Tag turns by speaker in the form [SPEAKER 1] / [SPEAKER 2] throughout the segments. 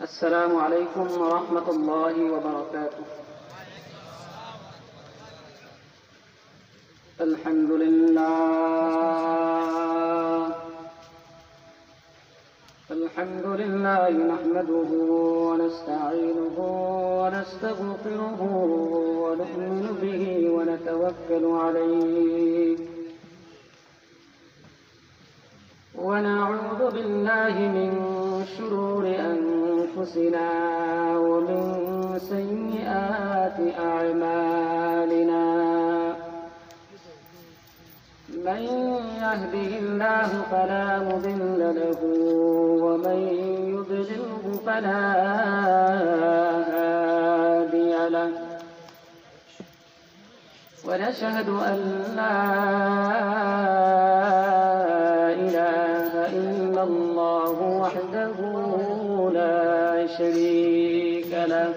[SPEAKER 1] السلام عليكم ورحمة الله وبركاته. الحمد لله نحمده ونستعينه ونستغفره ونؤمن به ونتوكل عليه ونعوذ بالله من شرور أنفسنا ومن سيئات أعمالنا. من يهده الله فلا مضل له ومن يضلله فلا هادي له، ونشهد أن لا إله إلا الله وحده لا شريك له،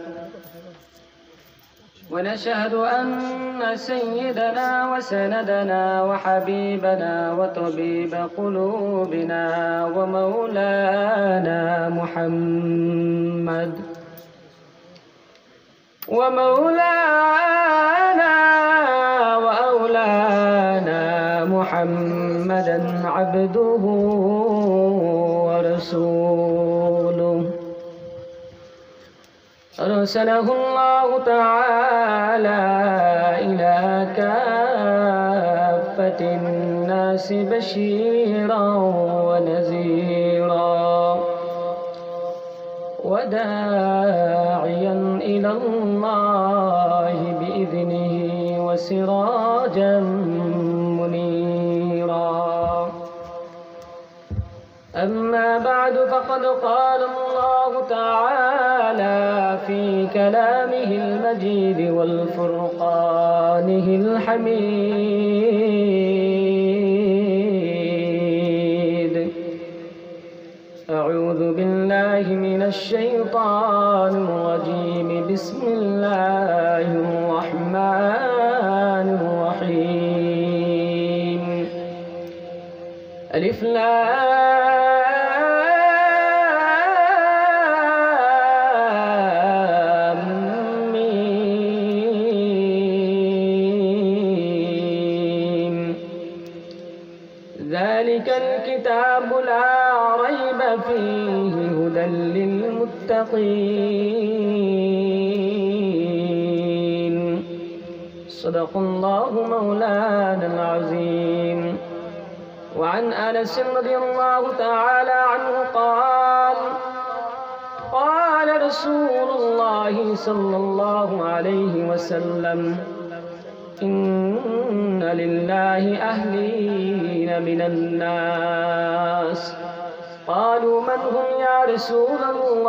[SPEAKER 1] ونشهد أن سيدنا وسندنا وحبيبنا وطبيب قلوبنا ومولانا وأولانا محمدا عبده ورسوله، أرسله الله تعالى إلى كافة الناس بشيرا ونذيرا وداعيا إلى الله بإذنه وسراجا منيرا. أما بعد، فقد قال الله تعالى في كلامه المجيد والفرقانه الحميد: أعوذ بالله من الشيطان الرجيم. بسم الله الرحمن الرحيم. ألف لام ميم. ذلك الكتاب لا ريب فيه هدى للمتقين. صدق الله مولانا العظيم. وعن أنس رضي الله تعالى عنه قال: قال رسول الله صلى الله عليه وسلم: إن لله أهلين من الناس. قالوا: من هم يا رسول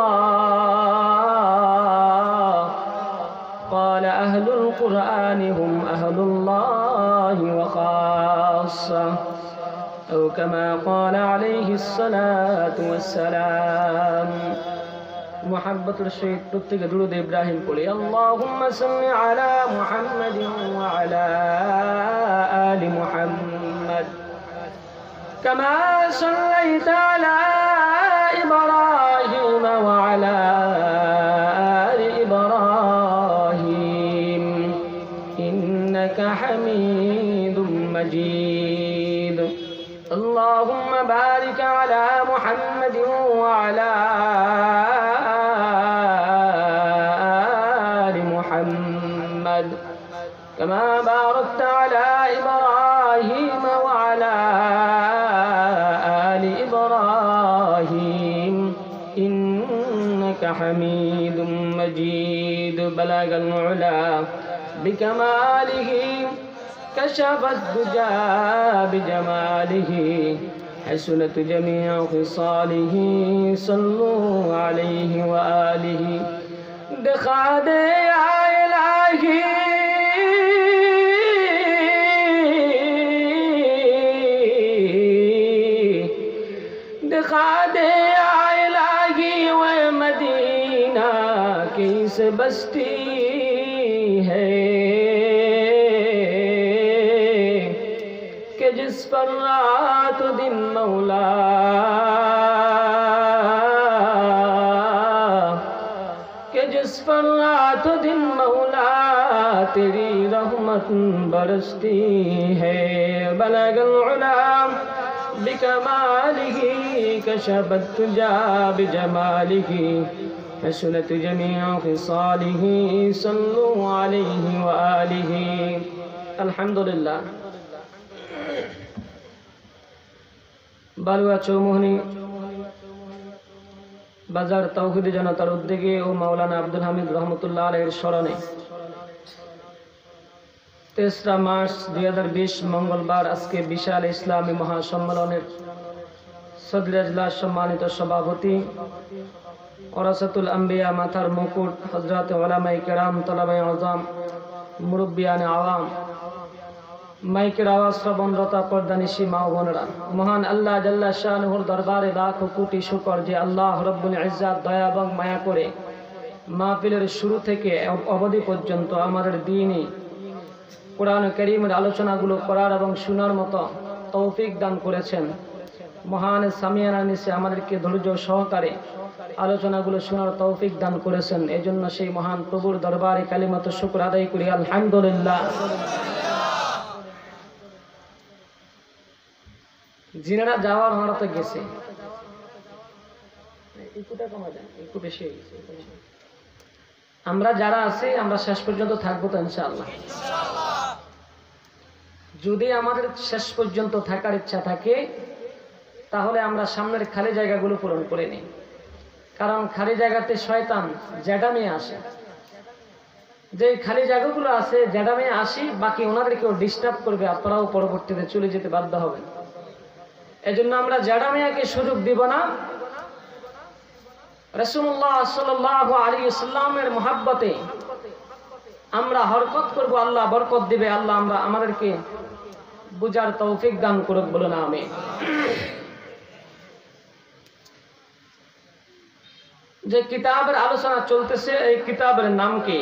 [SPEAKER 1] الله؟ قال: أهل القرآن هم أهل الله وخاصة، أو كما قال عليه الصلاة والسلام. محبة الشيخ প্রত্যেকে দুরূদ ইব্রাহিম পড়ি। اللهم صل على محمد وعلى آل محمد كما صليت على إبراهيم وعلى آل إبراهيم إنك حميد مجيد. اللهم بارك على محمد وعلى آل محمد كما باركت على إبراهيم وعلى آل إبراهيم إنك حميد مجيد. بلغ العلا بكماله، كشف الدجى بجماله، حسنت جميع خصاله. صلوا عليه وآله. دخا دے یا الہی دکھا دے یا الہی وہ مدینہ کس بستی ہے کہ جس پر رات و دن مولا जिस पर रात दिन मौला तेरी रहमत बरसती है बलगल उलाम बिकमालिही कशफत तुजा बिजमालिही हसनत जमीअ खिसालिही सल्लु अलैहि व आलिही। अल्हम्दुलिल्लाह। बालुआ चौमोहनी বাজার তাওহীদি জনতার উদ্যোগে ও মাওলানা আব্দুল হামিদ রহমতুল্লাহ আলাইহির স্মরণে ৩রা মার্চ ২০২০ মঙ্গলবার আজকে বিশাল ইসলামী মহাসম্মেলনের সদর ইজলাস সম্মানিত সভাপতি ওরাসাতুল আম্বিয়া মাথার মুকুট হযরত উলামায়ে কেরাম তলাবায়ে আযম মুরব্বিয়ানে আওয়াম মাইকের আওয়াজ শ্রবণরতা পর্দানিশী মা বোনেরা, মহান আল্লাহ জাল্লা শানুহুর দরবারে লাখো কোটি শুকর যে আল্লাহ রব্বুল ইজ্জাত দয়া এবং মায়া করে মাহফিলের শুরু থেকে অবধি পর্যন্ত আমাদের দ্বীনি কোরআন কারীমের আলোচনাগুলো করার এবং শোনার মতো তৌফিক দান করেছেন। মহান সামিয়ানা নিচে আমাদেরকে ধৈর্য সহকারে আলোচনাগুলো শোনার তৌফিক দান করেছেন। এজন্য সেই মহান প্রভুর দরবারে কালিমাত শুকর আদায় করি আলহামদুলিল্লাহ। জিনারা যাওয়ার হঠাৎ গেছে, আমরা যারা আছি আমরা শেষ পর্যন্ত থাকবো তো ইনশাআল্লাহ। যদি আমাদের শেষ পর্যন্ত থাকার ইচ্ছা থাকে তাহলে আমরা সামনের খালি জায়গাগুলো পূরণ করে নিই, কারণ খালি জায়গাতে শয়তান জ্যাডামে আসে। যে খালি জায়গাগুলো আছে জ্যাডামে আসি, বাকি ওনাদেরকেও ডিস্টার্ব করবে, আপনারাও পরবর্তীতে চলে যেতে বাধ্য হবেন। এজন্য আমরা জাডামিয়াকে সুযোগ দিব না। রাসূলুল্লাহ সাল্লাল্লাহু আলাইহি ওয়াসাল্লামের মহব্বতে আমরা হরকত করব, আল্লাহ বরকত দিবে। আল্লাহ আমাদেরকে বুঝার তৌফিক দান করুক, বলুন আমিন। যে কিতাবের আলোচনা চলতেছে এই কিতাবের নাম কি?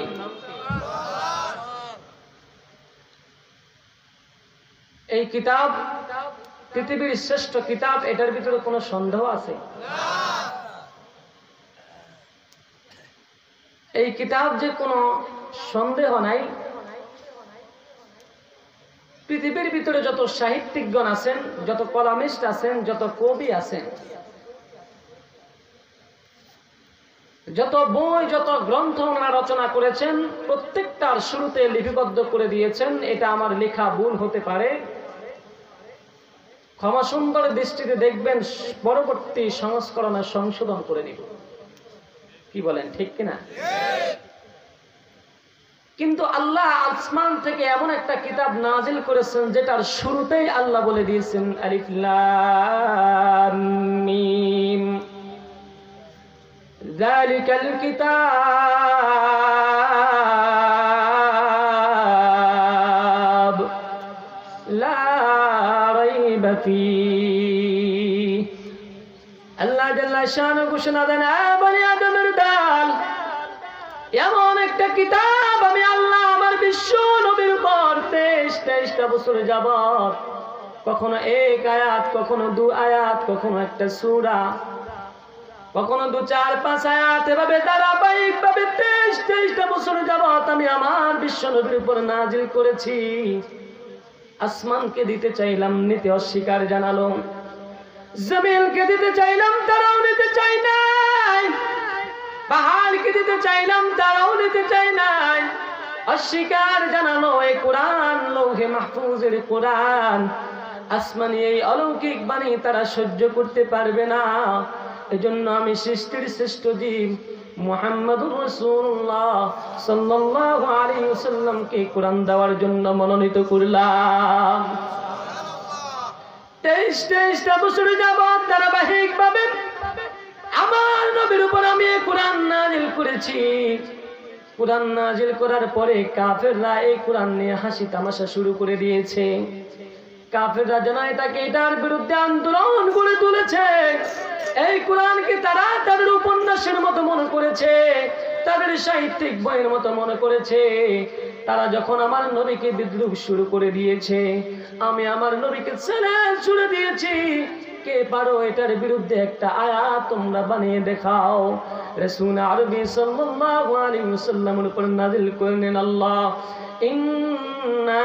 [SPEAKER 1] এই কিতাব পৃথিবীর শ্রেষ্ঠ কিতাব, এটার ভিতরে কোনো সন্দেহ আছে? এই কিতাব যে কোনো সন্দেহ নাই। পৃথিবীর ভিতরে যত সাহিত্যিকগণ আছেন, যত কলামিস্ট আছেন, যত কবি আছেন, যত বই যত গ্রন্থ ওনারা রচনা করেছেন, প্রত্যেকটার শুরুতে লিপিবদ্ধ করে দিয়েছেন এটা আমার লেখা ভুল হতে পারে, ক্ষমা সুন্দর দৃষ্টিতে দেখবেন, পরবর্তী সংস্করণে সংশোধন করে নিব। কি বলেন, ঠিক কিনা? কিন্তু আল্লাহ আসমান থেকে এমন একটা কিতাব নাজিল করেছেন যেটার শুরুতেই আল্লাহ বলে দিয়েছেন আলিফ লাম মিম যালিকাল কিতাব লা রাইবা ফীহ। আল্লাহ জাল্লা শানু ঘোষণা দেন, বনি আদমের দল, এমন একটা কিতাব আমি আল্লাহ আমার বিশ্ব নবীর উপর 23টা বছর যাবত কখনো এক আয়াত, কখনো 2 আয়াত, কখনো একটা সূরা, কখনো 2, 4, 5 আয়াত, এভাবে ধারাবাহিক ভাবে 23টা বছর যাবত আমি আমার বিশ্ব নবীর উপর নাজিল করেছি। আসমানকে দিতে চাইলাম, নিতে অস্বীকার জানালো। জমিনকে দিতে চাইলাম, তারাও নিতে চাই নাই। পাহাড়কে দিতে চাইলাম, তারাও নিতে চাই নাই। অস্বীকার জানালো। এই কোরআন, লৌহে মাহফুজের কোরআন, আসমানি এই অলৌকিক বাণী তারা সহ্য করতে পারবে না। এজন্য আমি সৃষ্টির শ্রেষ্ঠ জীব মুহাম্মদুর রাসূলুল্লাহ সাল্লাল্লাহু আলাইহি ওয়াসাল্লামকে কোরআন দেওয়ার জন্য মনোনীত করলাম। 23টা বছর যাবত ধারাবাহিকভাবে আমার নবীর উপর আমি কোরআন নাজিল করেছি। কোরআন নাজিল করার পরে কাফেররা এই কোরআন নিয়ে হাসি তামাশা শুরু করে দিয়েছে। কাফেররা যেন এটার বিরুদ্ধে আন্দোলন গড়ে তুলেছে। এই কোরআনকে তারা তাদের উপন্যাসের মতো মনে করেছে, তাদের সাহিত্যিক বইয়ের মতো মনে করেছে। তারা যখন আমার নবীকে বিদ্রুপ শুরু করে দিয়েছে, আমি আমার নবীকে ছেড়ে ছুড়ে দিয়েছি। কে পারো এটার বিরুদ্ধে একটা আয়াত তোমরা বানিয়ে দেখাও। রাসূল আরবি সাল্লাল্লাহু আলাইহি ওয়াসাল্লামের উপর নাযিল করলেন আল্লাহ ইন্না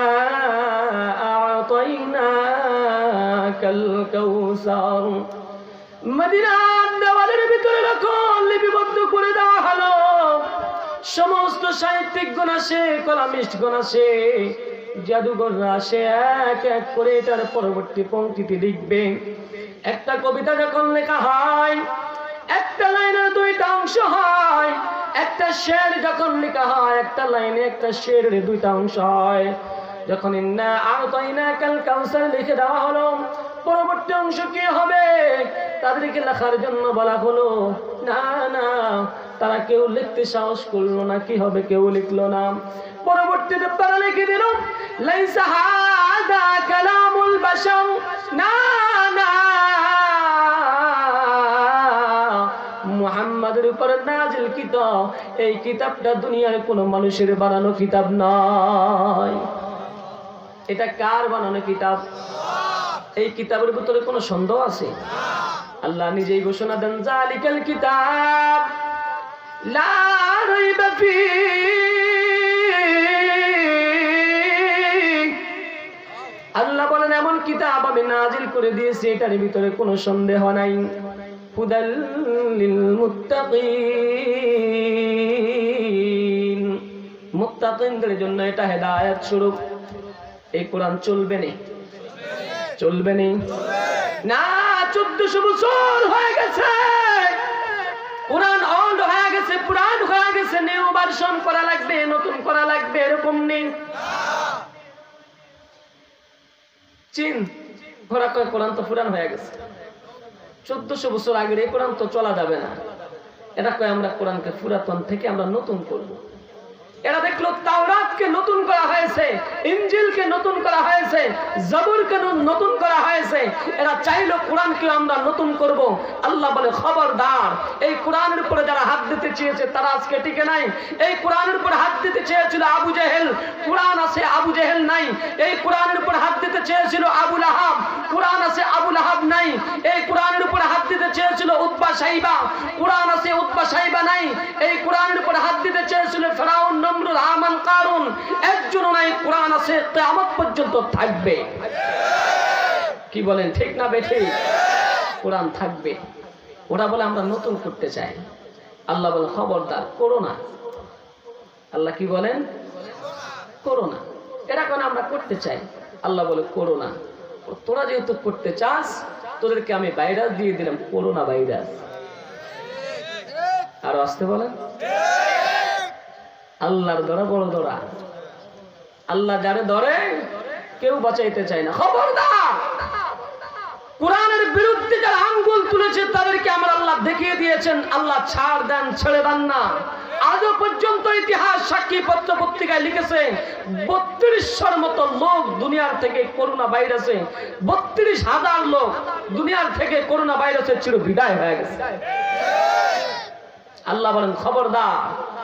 [SPEAKER 1] আ'তাইনাকাল কাউসার। মদিনার দেওয়ালের ভিতরে যখন লিপিবদ্ধ করে দেওয়া হলো, সমস্ত সাহিত্যিকগণ আসে, কলামিস্টগণ আসে, জাদুঘররা আসে, এক এক করে এটার পরবর্তী পংক্তিতে লিখবে। একটা কবিতা যখন লেখা হয়, একটা লাইনের দুইটা অংশ হয়। একটা শের যখন লেখা হয়, একটা লাইনে একটা শেরের দুইটা অংশ হয়। যখন ইন্না আ'তাইনাকাল কাউসার লিখে দেওয়া হলো, পরবর্তী অংশ কি হবে তাদেরকে লেখার জন্য বলা হলো। না না, তারা কেউ লিখতে সাহস করলো না। কি হবে? কেউ লিখলো না। পরবর্তীতে তারা লিখে দিল লাইসা হাদা কালামুল বাশার। না না, মুহাম্মাদের উপর নাজিল কিতাব, এই কিতাবটা দুনিয়ার কোন মানুষের বানানো কিতাব নয়। এটা কার বানানো কিতাব? এই কিতাবের ভিতরে কোনো সন্দেহ আছে? আল্লাহ নিজেই ঘোষণা দেন জালিকাল কিতাব লা রাইবা ফীহ। আল্লাহ বলেন এমন কিতাব আমি নাজিল করে দিয়েছি, এটার ভিতরে কোনো সন্দেহ নাই। হুদাল লিল মুত্তাকিন, মুত্তাকিনদের জন্য এটা হেদায়েত স্বরূপ। এই কোরআন চলবে না? চলবে না। 1400 বছর হয়ে গেছে, কোরআন ওল্ড হয়ে গেছে, পুরান হয়ে গেছে, নিউ ভার্সন করা লাগবে, নতুন করা লাগবে, এরকম নেই। চীন ঘোরা কয় কোরআন তো পুরান হয়ে গেছে। 1400 বছর আগের এই কোরআন তো চলা যাবে না। এটা কয় আমরা কোরআনকে পুরাতন থেকে আমরা নতুন করব। এরা দেখলো তাওরাতকে নতুন করা হয়েছে, ইনজিলকে নতুন করা হয়েছে, জবুরকে নতুন করা হয়েছে। এরা চাইলো কোরআনকে আমরা নতুন করব। আল্লাহ বলে খবরদার, এই কোরআনের উপরে যারা হাত দিতে চেয়েছে তারা আজকে টিকে নাই। এই কোরআনের উপরে হাত দিতে চেয়েছিল আবু জেহেল, কোরআন আছে, আবু জেহেল নাই। এই কোরআনের উপরে হাত দিতে চেয়েছিল আবু লাহাব, কোরআন আছে, আবু লাহাব নাই। এই কোরআনের উপরে হাত দিতে চেয়েছিল উতবা সাইবা, কোরআন আছে, উতবা সাইবা নাই। এই কোরআনের উপরে হাত দিতে চেয়েছিল ফেরাউন, নমরুদ, হামান, কারুন, একজনও নাই। কোরআন আছে, কিয়ামত পর্যন্ত থাকবে। কি বলেন, ঠিক না বেঠিক? কোরআন থাকবে। ওরা বলে আমরা নতুন করতে চাই। আল্লাহ বলে খবরদার, করো না। আল্লাহ কি বলেন? করো না। এরা কেন আমরা করতে চাই? আল্লাহ বলে করো না। তোরা যেহেতু করতে চাস, তোদেরকে আমি ভাইরাস দিয়ে দিলাম, করোনা ভাইরাস। আর আসতে বলেন, আল্লাহর ধরা বড় ধরা। আল্লাহ যারে ধরে কেউ বাঁচাইতে চায় না। খবরদার, কোরআনের বিরুদ্ধে যারা আঙ্গুল তুলেছে তাদেরকে আমরা আল্লাহ দেখিয়ে দিয়েছেন। আল্লাহ ছাড় দেন, ছেড়ে দেন না। আজও পর্যন্ত ইতিহাস সাক্ষী, পত্র পত্রিকায় লিখেছে 3200 মতো লোক দুনিয়ার থেকে করোনা ভাইরাসে, 32,000 লোক দুনিয়ার থেকে করোনা ভাইরাসে চির বিদায় হয়ে গেছে। আল্লাহ বলেন খবরদার,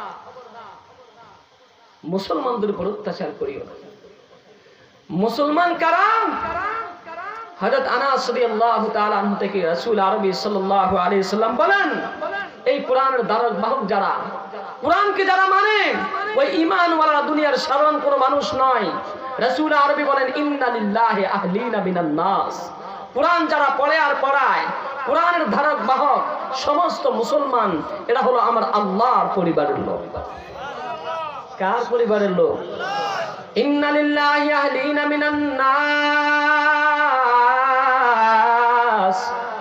[SPEAKER 1] মুসলমানদের উপর অত্যাচার করিও না। মুসলমান কারা? হযরত আনাস রাদিয়াল্লাহু তাআলা আনহু থেকে রাসূল আরবি সাল্লাল্লাহু আলাইহি সাল্লাম বলেন, এই কোরআনের ধারক বাহক যারা, কোরআনকে যারা মানে, ওই ঈমানওয়ালা দুনিয়ার সাধারণ কোনো মানুষ নয়। রাসূল আরবি বলেন ইন্না লিল্লাহি আহলিনা মিনান নাস। কোরআন যারা পড়ে আর পড়ায়, কোরআনের ধারক বাহক সমস্ত মুসলমান, এরা হলো আমার আল্লাহর পরিবারের লোক। কার পরিবারের লোক? ইন্না লিল্লাহি আহলিনা মিনান নাস।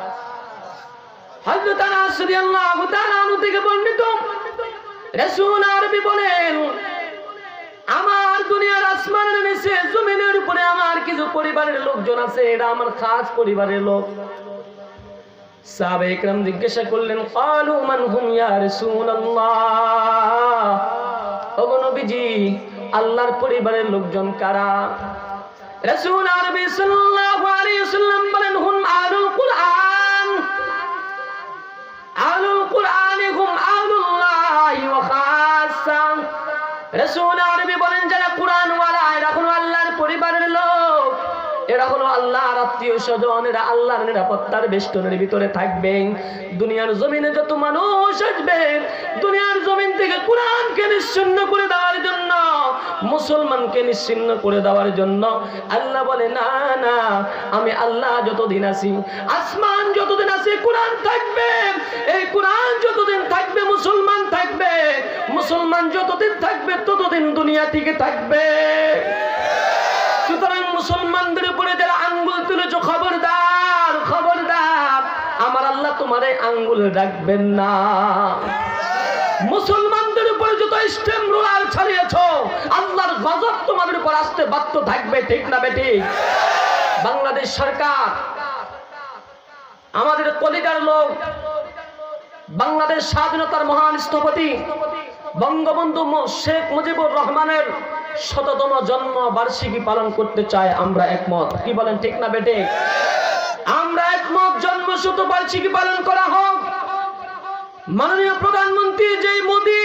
[SPEAKER 1] হযরত আনাস রাদিয়াল্লাহু তাআলা আনহু থেকে বর্ণিত, রাসূল আরবি বলেন, আমার দুনিয়ার আসমানের নিচে জমিনের উপরে আমার কিছু পরিবারের লোকজন আছে, এরা আমার খাস পরিবারের লোক। সাহাবায়ে কেরাম জিজ্ঞাসা করলেন, ক্বালু মান হুম ইয়া রাসূলুল্লাহ, ওগো নবীজি, আল্লাহর পরিবারের লোকজন কারা? রাসূল আরবি সাল্লাল্লাহু আলাইহি ওয়াসাল্লাম বলেন, হুম আহলুল কুরআন। আহলুল কুরআন হুম আহলুল্লাহি ওয়া খাসসা। রাসূল আরবি বলেন, যারা কুরআন ওয়ালা, এরা হলো আল্লাহর পরিবারের লোক, এরা হলো আল্লাহর আত্মীয় স্বজনেরা আল্লাহর নিরাপত্তার বেষ্টনের ভিতরে থাকবে। দুনিয়ার জমিনে যত মানুষ আসবে, দুনিয়ার জমিন থেকে কোরআনকে নিশ্চিহ্ন করে দেওয়ার জন্য, মুসলমানকে নিশ্চিহ্ন করে দেওয়ার জন্য আল্লাহ বলে না না, আমি আল্লাহ যতদিন আছি, আসমান যতদিন আছে কোরআন থাকবে। এই কোরআন যতদিন থাকবে মুসলমান থাকবে, মুসলমান যতদিন থাকবে ততদিন দুনিয়া টিকে থাকবে। সুতরাং মুসলমানদের উপরে যারা আঙ্গুল তুলেছ, খবরদার খবরদার, আমার আল্লাহ তোমার এই আঙ্গুল রাখবেন না। মুসলমানদের উপরে যত স্টেম রোলার ছাড়িয়েছ, আল্লাহর গজব তোমাদের উপর আসতে বাধ্য থাকবে, ঠিক না বেটি? বাংলাদেশ সরকার আমাদের কলিজার লোক, বাংলাদেশ স্বাধীনতার মহান স্থপতি বঙ্গবন্ধু শেখ মুজিবুর রহমানের ১০০তম জন্ম বার্ষিকী পালন করতে চায়। আমরা একমত, কি বলেন, ঠিক না বেটে? আমরা একমত, জন্ম শতবার্ষিকী পালন করা হোক। মাননীয় প্রধানমন্ত্রী যেই মোদী,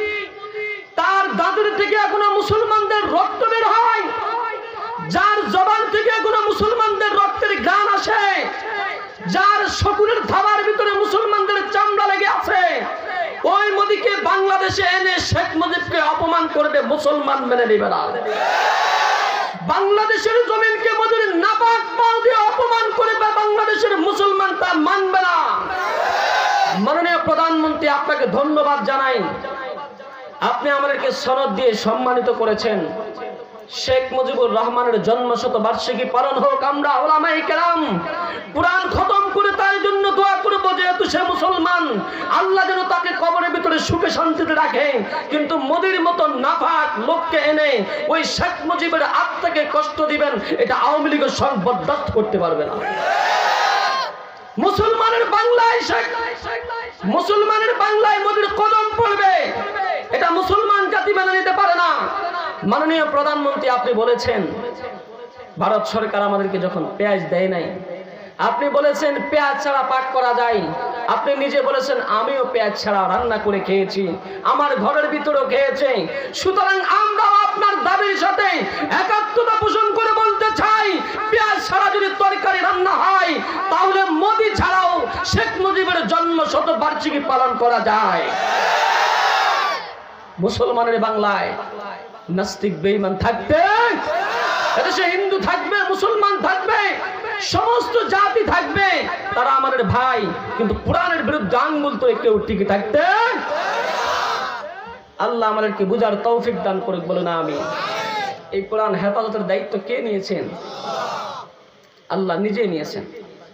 [SPEAKER 1] তার দাঁতের থেকে এখনো মুসলমানদের রক্ত বের হয়, যার জবান থেকে এখনো মুসলমানদের রক্তের গান আসে, যার শকুনের থাবার ভিতরে মুসলমানদের চামড়া লেগে আছে, ওই মোদীকে বাংলাদেশে এনে শেখ মুজিবকে অপমান করবে, মুসলমান মেনে নেবে না। বাংলাদেশের জমিনকে মোদীর নাপাক পাও দিয়ে অপমান করবে, বাংলাদেশের মুসলমান তা মানবে না। মাননীয় প্রধানমন্ত্রী, আপনাকে ধন্যবাদ জানাই, আপনি আমাদেরকে সনদ দিয়ে সম্মানিত করেছেন। শেখ মুজিবুর রহমানের জন্ম শতবার্ষিকী পালন হোক। আমরা উলামায়ে কেরাম কুরআন খতম করে তার জন্য দোয়া করব, যেহেতু সে মুসলমান, আল্লাহ যেন তাকে কবরের ভিতরে সুখে শান্তিতে রাখে। কিন্তু মোদির মতো নাফাক লোককে এনে ওই শেখ মুজিবের আত্মাকে কষ্ট দিবেন, এটা আওয়ামী লীগের সঙ্গে বরদাস্ত করতে পারবে না। মুসলমানের বাংলায় মুসলমানের বাংলায় মোদির কদম পড়বে, এটা মুসলমান জাতি মেনে নিতে পারে না। মাননীয় প্রধানমন্ত্রী, আপনি বলেছেন ভারত সরকার আমাদেরকে যখন পেঁয়াজ দেয় নাই, আপনি বলেছেন পেঁয়াজ ছাড়া পাক করা যায়। আপনি নিজে বলেছেন আমিও পেঁয়াজ ছাড়া রান্না করে খেয়েছি, আমার ঘরের ভিতরেও খেয়েছি। সুতরাং আমরা আপনার দাবির সাথে একাত্মতা পোষণ করে বলতে চাই, পেঁয়াজ ছাড়া যদি তরকারি রান্না হয়, তাহলে মোদি ছাড়াও শেখ মুজিবের জন্ম শতবার্ষিকী পালন করা যায়। মুসলমানের বাংলায় নাস্তিক বেঈমান থাকবে, এদেশে হিন্দু থাকবে, মুসলমান থাকবে, সমস্ত জাতি থাকবে, তারা আমাদের ভাই। কিন্তু কোরআনের বিরুদ্ধে আঙ্গুল তো কেউ টিকে থাকতে। আল্লাহ আমাদেরকে বুঝার তৌফিক দান করুক, বলে না আমি। এই কোরআন হেফাজতের দায়িত্ব কে নিয়েছেন? আল্লাহ নিজে নিয়েছেন।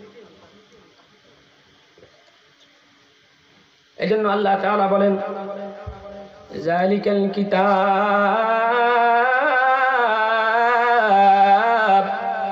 [SPEAKER 1] এই জন্য আল্লাহ তাআলা বলেন, যালিকাল কিতাব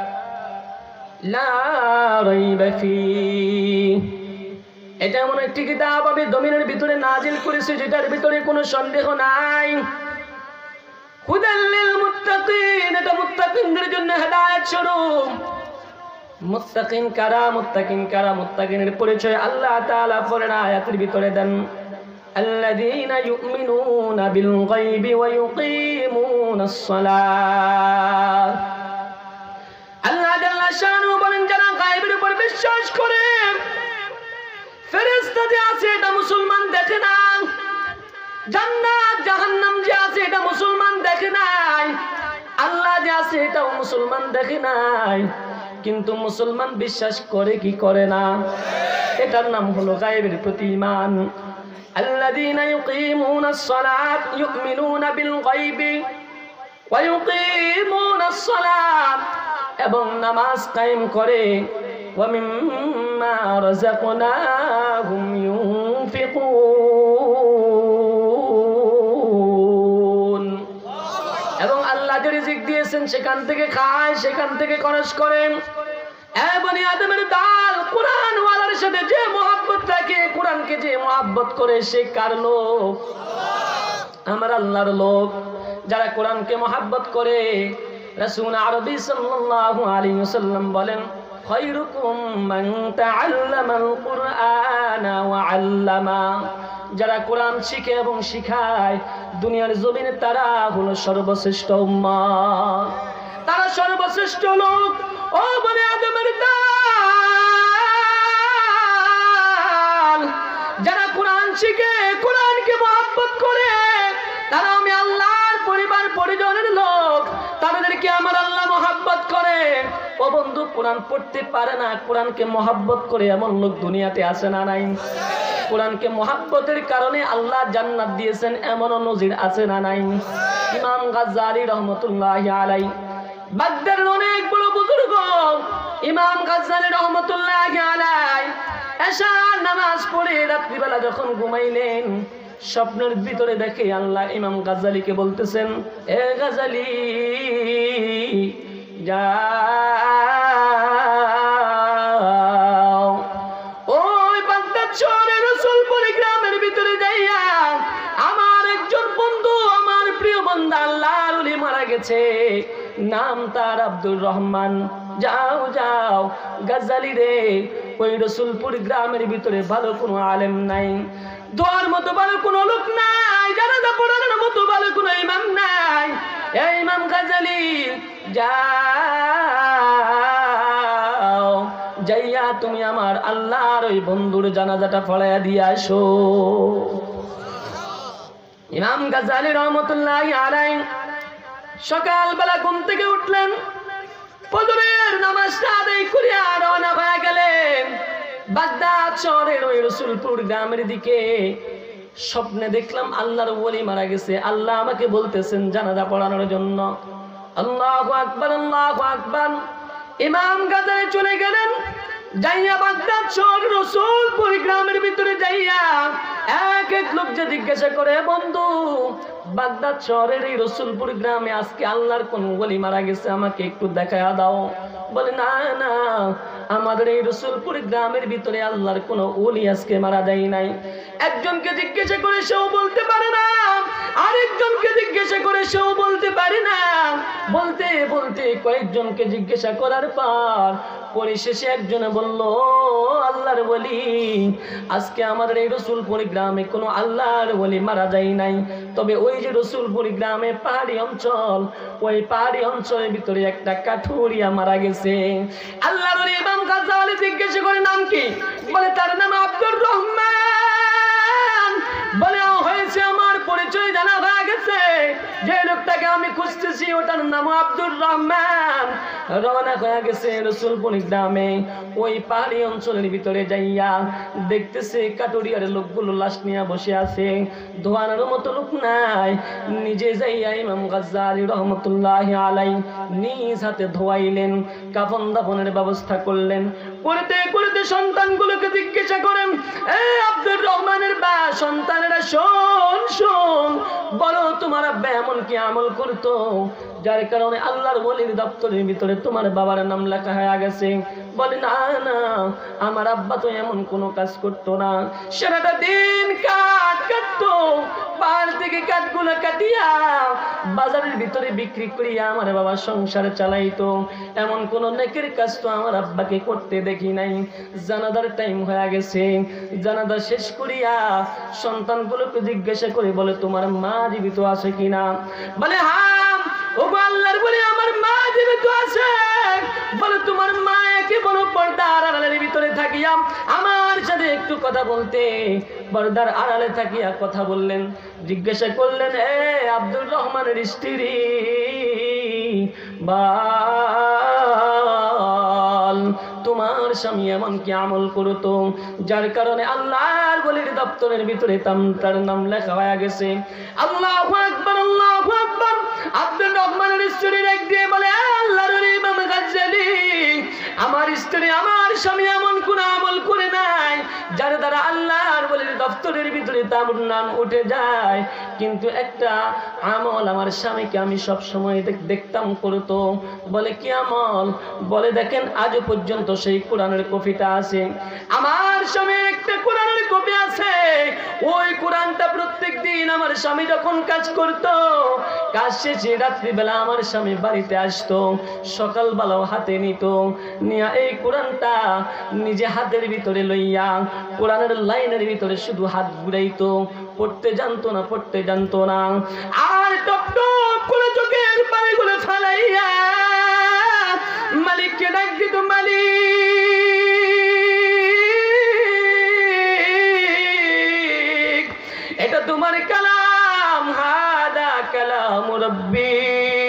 [SPEAKER 1] লা রাইবা ফীহ, এটা এমন একটি কিতাব আমি জমিনের ভিতরে নাজিল করেছি যেটার ভিতরে কোনো সন্দেহ নাই। হুদাল লিল মুত্তাকিন, এটা মুত্তাকিনদের জন্য হেদায়েত স্বরূপ। মুত্তাকিন কারা? মুত্তাকিন কারা? মুত্তাকিনের পরিচয় আল্লাহ তাআলা পরের আয়াতের ভিতরে দেন, الذين يؤمنون بالغيب ويقيمون الصلاة। আল্লাহ জাল্লা শানু বলেন, যারা গায়বের উপর বিশ্বাস করে, ফেরেশতা যে আছে এটা মুসলমান দেখে না, জান্নাত জাহান্নাম যে আছে এটা মুসলমান দেখে নাই, আল্লাহ যে আছে এটাও মুসলমান দেখে নাই, কিন্তু মুসলমান বিশ্বাস করে কি করে না? এটার নাম হলো গায়বের প্রতি ঈমান। الذين يقيمون الصلاة يؤمنون بالغيب ويقيمون الصلاة, এবং নামাজ কায়েম করে, ومما رزقناهم ينفقون, এবং আল্লাহ যে রিজিক দিয়েছেন সেখান থেকে খায়, সেখান থেকে খরচ করেন। বনি আদমের দাল, কোরআন ওয়ালার সাথে যে মোহাব্বত রাখে, কোরআনকে যে মোহাব্বত করে, সে কার লোক? আমার আল্লাহর লোক। যারা কোরআনকে মোহাব্বত করে, রাসূল আরবী সাল্লাল্লাহু আলাইহি ওয়াসাল্লাম বলেন, খায়রুকুম মান তাআল্লামাল কুরআনা ওয়া আল্লামা, যারা কোরআন শিখে এবং শিখায়, দুনিয়ার জমিনে তারা হলো সর্বশ্রেষ্ঠ উম্মত, তারা সর্বশ্রেষ্ঠ লোক। ও বনি আদমের দাল, শিখে কোরআনকে মহব্বত করে, তারা আমি আল্লাহর পরিবার পরিজনের লোক, তাদেরকে আমার আল্লাহ মহব্বত করে। ও বন্ধু, কোরআন পড়তে পারে না, কোরআনকে মহব্বত করে এমন লোক দুনিয়াতে আছে না নাই? কোরআনকে মহব্বতের কারণে আল্লাহ জান্নাত দিয়েছেন এমন নজির আছে না নাই? ইমাম গাজ্জালী রহমতুল্লাহি আলাইহি, বাগদাদের অনেক বড় বুজুর্গ ইমাম গাজ্জালী রহমতুল্লাহি আলাইহি এশার নামাজ পড়ে রাত্রিবেলা যখন ঘুমাইলেন, স্বপ্নের ভিতরে দেখে আল্লাহ ইমাম গাজ্জালীকে বলতেছেন, এ গাজ্জালী যাও ওই বাগদাদ শহরের রসুলপুর গ্রামের ভিতরে যাইয়া আমার একজন বন্ধু, আমার প্রিয় বন্ধু আল্লাহর ওলি মারা গেছে, নাম তার আব্দুর রহমান। যাও যাও গাজ্জালী রে, ওই রসুলপুর গ্রামের ভিতরে ভালো কোনো আলেম নাই, দোয়ার মতো ভালো কোনো লোক নাই, জানাজা পড়ানোর মতো ভালো কোনো ইমাম নাই। এই ইমাম গাজ্জালী যাও, যাইয়া তুমি আমার আল্লাহর ওই বন্ধুর জানাজাটা পড়াইয়া দিয়ে আসো। ইমাম গাজ্জালী রহমতুল্লাহি আলাইহি সকালবেলা ঘুম থেকে উঠলেন, ফজরের নামাজটা আদায় করিয়া রওনা হয়ে গেলেন বাগদাদ শহরের ওই রসুলপুর গ্রামের দিকে। স্বপ্নে দেখলাম আল্লাহর ওলি মারা গেছে, আল্লাহ আমাকে বলতেছেন জানাজা পড়ানোর জন্য। আল্লাহু আকবার, আল্লাহু আকবার। ইমাম গাজ্জালী চলে গেলেন, যাইয়া বাগদাদ শহর রসুলপুর গ্রামের ভিতরে যাইয়া এক এক লোক যে জিজ্ঞাসা করে, বন্ধু বাগদাদ শহরের এই রসুলপুর গ্রামে আজকে আল্লাহর কোন ওলি মারা গেছে, আমাকে একটু দেখায়া দাও। বলে না না, আমাদের এই রসুলপুর গ্রামের ভিতরে আল্লাহর কোন ওলি আজকে মারা যায় নাই। একজনকে জিজ্ঞাসা করে সেও বলতে পারে না, আরেকজনকে জিজ্ঞাসা করে সেও বলতে পারে না। বলতে বলতে কয়েকজনকে জিজ্ঞাসা করার পর পরিশেষে একজনে বলল, আল্লাহর ওলি আজকে আমাদের এই রসুলপুর গ্রামে কোনো আল্লাহর ওলি মারা যায় নাই, তবে ওই যে রসুলপুর গ্রামে পাহাড়ি অঞ্চল, ওই পাহাড়ি অঞ্চলের ভিতরে একটা কাঠুরিয়া মারা গেছে। আল্লাহর ওলি ইমাম গাজ্জালী জিজ্ঞাসা করে নাম কি? বলে তার নাম আব্দুর রহমান। বলে হয়েছে, আমার পরিচয় জানা হয়ে গেছে, যে লোকটাকে আমি খুঁজতেছি ওটার নাম আব্দুর রহমান। রওনা হয়ে গেছে রসুলপুর গ্রামে, ওই পাহাড়ি অঞ্চলের ভিতরে যাইয়া দেখতেছে কাটুরিয়ার লোকগুলো লাশ নিয়ে বসে আছে, ধোয়ানোর মতো লোক নাই। নিজে যাইয়া ইমাম গাজ্জালী রহমতুল্লাহি আলাইহি নিজ হাতে ধোয়াইলেন, কাফন দাফনের ব্যবস্থা করলেন। করতে করতে সন্তানগুলোকে জিজ্ঞাসা করেন, এ আব্দুর রহমানের বা সন্তানেরা শোন শোন, বলো তোমার আব্বা এমন কি আমল করতো যার কারণে আল্লাহর ওলির দপ্তরের ভিতরে তোমার বাবার নাম লেখা হয়ে গেছে? বলে না না, আমার আব্বা তো এমন কোনো কাজ করতো না, সারাটা দিন কাঠ কাটতো, পাহাড় থেকে কাঠগুলো কাটিয়া বাজারের ভিতরে বিক্রি করিয়া আমার বাবা সংসার চালাইতো, এমন কোন নেকের কাজ তো আমার আব্বাকে করতে দেখি নাই। জানাজার টাইম হয়ে গেছে, জানাজা শেষ করিয়া সন্তানগুলোকে জিজ্ঞাসা করে বলে, তোমার মা জীবিত আছে কিনা? বলে হ্যাঁ। ও আল্লাহর বলে, আমার মা জীবিত আছে। বলে তোমার মা একে বলো পর্দার আড়ালের ভিতরে থাকিয়া আমার সাথে একটু কথা বলতে। পর্দার আড়ালে থাকিয়া কথা বললেন, জিজ্ঞাসা করলেন, এ আব্দুর রহমানের স্ত্রী বল, তোমার স্বামী এমন কি আমল করতো যার কারণে আল্লাহর ওলির দপ্তরের ভিতরে তার নাম লেখা হয়ে গেছে? আল্লাহু আকবার, আল্লাহু আকবার। আব্দুর রহমানের স্ত্রী ডাক দিয়ে বলে, আল্লাহর ওলি ইমাম গাজ্জালী, আমার স্ত্রী আমার স্বামী এমন কোন আমল করে নাই যার দ্বারা আল্লাহর ওলির দপ্তরের ভিতরে তার নাম উঠে যায়, কিন্তু একটা আমল আমার স্বামীকে আমি সব সময় দেখতাম করতো। বলে কি আমল? বলে দেখেন আজও পর্যন্ত সেই কোরআনের কপিটা আছে, আমার স্বামীর একটা কোরআনের কপি আছে, ওই কোরআনটা প্রত্যেক দিন আমার স্বামী যখন কাজ করতো, কাজ শেষে রাত্রিবেলা আমার স্বামী বাড়িতে আসতো, সকালবেলাও হাতে নিত, নিয়ে এই কোরআনটা নিজে হাতের ভিতরে লইয়া কোরআনের লাইনের ভিতরে শুধু হাত ঘুরাইতো, পড়তে জানতো না, পড়তে জানতো না। আর টপ টপ করে চোখের পানিগুলো ফালাইয়া মালিককে ডাক দিত, মালিক তোমার কালাম, হাদা কালাম রব্বি,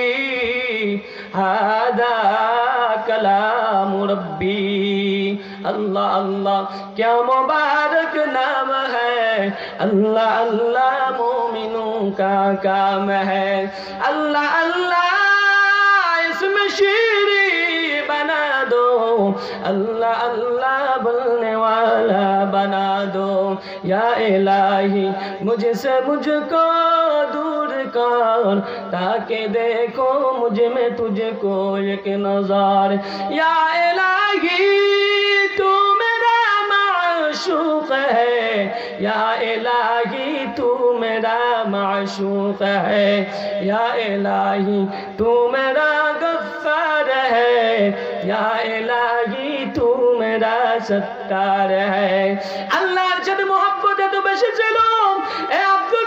[SPEAKER 1] হাদা কালাম রব্বি। अल्लाह अल्लाह क्या मुबारक नाम है, अल्लाह अल्लाह मोमिनों का काम है। अल्लाह अल्लाह इसमें शीरी बना दो, अल्लाह अल्लाह बोलने वाला बना दो। या इलाही मुझसे मुझको दूर कर, ताकि देखो मुझ में तुझको एक नजर। या इलाही तू मेरा माशूक है, या इलाही तू मेरा माशूक है। या इलाही तू मेरा गफ्फार है, या इलाही तू मेरा सत्तार है। আল্লাহর সাথে মহব্বত এত বেশি ছিল, এ আব্দুর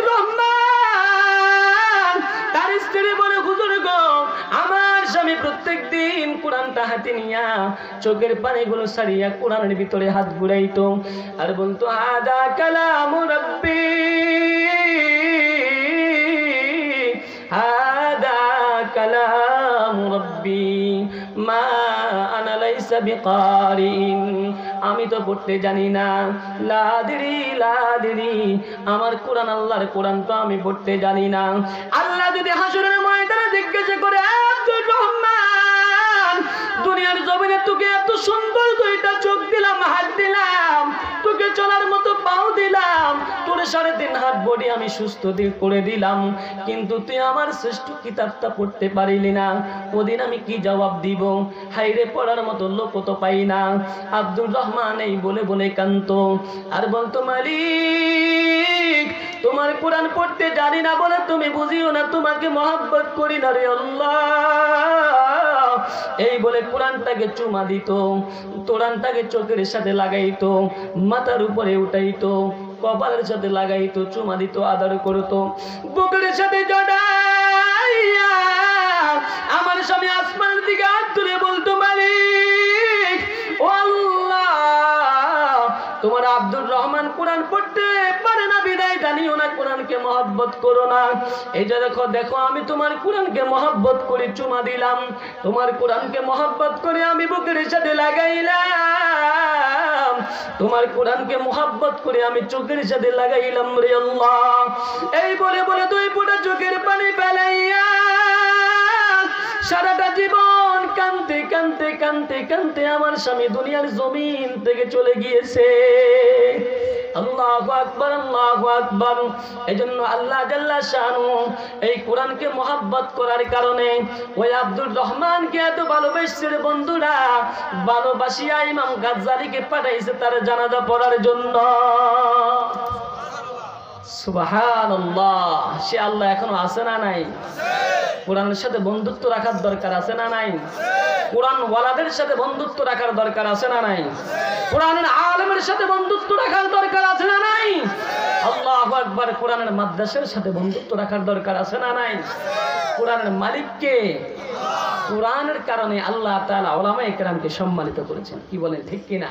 [SPEAKER 1] রহমান তার স্ত্রী বলে, হুজুর গো, আমার স্বামী প্রত্যেক দিন কোরআনটা হাতে নিয়া চোখের পানিগুলো সারিয়া কোরআনের ভিতরে হাত ঘুরাইতো আর বলতো, হাদা কালাম রব্বি, হাদা কালাম রব্বি মা আনা লাইসা বিকারিন, আমি তো পড়তে জানি না। লাদিরি লাদিরি, আমার কোরআন, আল্লাহর কোরআন তো আমি পড়তে জানি না। আল্লাহ যদি হাসরের ময়দানে জিজ্ঞাসা করে, আব্দুর রহমান, দুনিয়ার জমিনে তোকে এত সুন্দর দুইটা চোখ দিলাম, হাত দিলাম, তোকে চলার মতো পাও দিলাম, তোর 3.5 হাত বডি আমি সুস্থ করে দিলাম, কিন্তু তুই আমার শ্রেষ্ঠ কিতাবটা পড়তে পারিলি না, ওদিন আমি কি জবাব দিব? হাইরে, পড়ার মতো লোক তো পাই না। আব্দুর রহমান এই বলে বলে কাঁদতো আর বলতো, মালিক, তোমার কোরআন পড়তে জানি না বলে তুমি বুঝিও না, তোমাকে মহব্বত করি না রে আল্লাহ। এই বলে কোরআনটাকে চুমা দিত, কোরআনটাকে চোখের সাথে লাগাইতো, মাথার উপরে উঠাইতো, কপালের সাথে লাগাইতো, চুমা দিত, আদর করতো, বুকের সাথে জড়াইয়া আমার স্বামী আসমানের দিকে হাত তুলে বলতো, মালিক ও আল্লাহ, তোমার আব্দুর রহমান কোরআন পড়তে পারে না বিদায় জানিও না কোরআনকে মহব্বত করো না। এই যে দেখো দেখো, আমি তোমার কোরআনকে মহব্বত করে চুমা দিলাম, তোমার কোরআনকে মহব্বত করে আমি বুকের সাথে লাগাইলাম, তোমার কোরআনকে মহব্বত করে আমি চোখের সাথে লাগাইলাম রে আল্লাহ। এই বলে বলে 2 ফোঁটা চোখের পানি ফেলাইয়া সারাটা জীবন কানতে কানতে কানতে কানতে আমার স্বামী দুনিয়ার জমিন থেকে চলে গিয়েছে। আল্লাহু আকবার, আল্লাহু আকবার। এজন্য আল্লাহ জাল্লা শানু এই কোরআনকে মহব্বত করার কারণে ওই আব্দুর রহমানকে এত ভালোবেসেছে বন্ধুরা, ভালোবাসিয়া ইমাম গাজ্জালিকে পাঠাইছে তার জানাজা পড়ার জন্য। সুবহানাল্লাহ। সে আল্লাহ এখনো আছে না নাই? কোরআনের সাথে বন্ধুত্ব রাখার দরকার আছে না নাই? কোরআন ওয়ালাদের সাথে বন্ধুত্ব রাখার দরকার আছে না নাই? কোরআনের আলেমের সাথে বন্ধুত্ব রাখার দরকার আছে না নাই? আল্লাহু আকবার। কোরআনের মাদ্রাসার সাথে বন্ধুত্ব রাখার দরকার আছে না নাই? কোরআনের মালিককে, কোরআনের কারণে আল্লাহ তাআলা উলামায়ে কেরামকে সম্মানিত করেছেন। কি বলেন, ঠিক কিনা?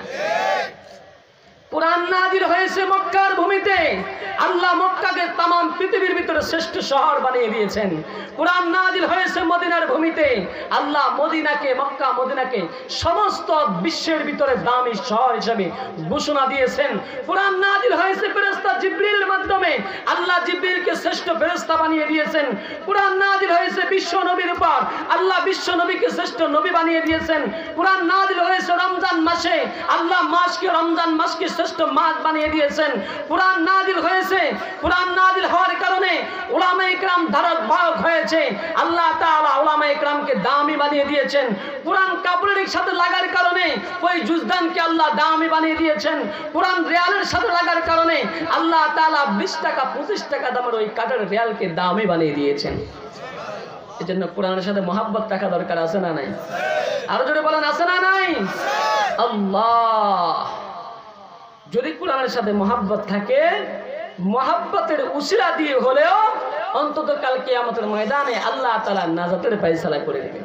[SPEAKER 1] কোরআন নাযিল হয়েছে মক্কার ভূমিতে। আল্লাহ মক্কাকে তাম পৃথিবীর ভিতরে শ্রেষ্ঠ শহর বানিয়ে দিয়েছেন। কোরআন নাযিল হয়েছে মদিনার ভূমিতে। আল্লাহ মদিনাকে, মক্কা মদিনাকে সমস্ত বিশ্বের ভিতরে দামি শহর হিসেবে ঘোষণা দিয়েছেন। কোরআন নাযিল হয়েছে ফেরেশতা জিবরিলের মাধ্যমে। আল্লাহ জিবরিলকে শ্রেষ্ঠ ফেরেশতা বানিয়ে দিয়েছেন। কোরআন নাযিল হয়েছে বিশ্ব নবীর উপর। আল্লাহ বিশ্ব নবীকে শ্রেষ্ঠ নবী বানিয়ে দিয়েছেন। কোরআন নাযিল হয়েছে রমজান মাসে। আল্লাহ মাসকে, রমজান মাসকে শ্রেষ্ঠ মাস বানিয়ে দিয়েছেন। কোরআন নাযিল হয়েছে, কোরআন নাযিল হওয়ার কারণে উলামায়ে কেরাম ধারক হয়েছে। আল্লাহ তাআলা উলামায়ে কেরামকে দামি বানিয়ে দিয়েছেন। কোরআন কাপড়ের সাথে লাগার কারণে ওই জুজদানকে আল্লাহ দামি বানিয়ে দিয়েছেন। কোরআন রিয়ালের সাথে লাগার কারণে আল্লাহ তাআলা 20 টাকা 25 টাকা দামের ওই কাঠের রিয়ালকে দামি বানিয়ে দিয়েছেন। এজন্য কোরআনের সাথে মহব্বত রাখা দরকার আছে না নাই? আরো জোরে বলেন, আছে না নাই? আল্লাহ, যদি কোরআনের সাথে মহব্বত থাকে, মহব্বতের উসিলা দিয়ে হলেও অন্তত কাল কিয়ামতের ময়দানে আল্লাহ তাআলা নাজাতের ফয়সালা করে দিবেন।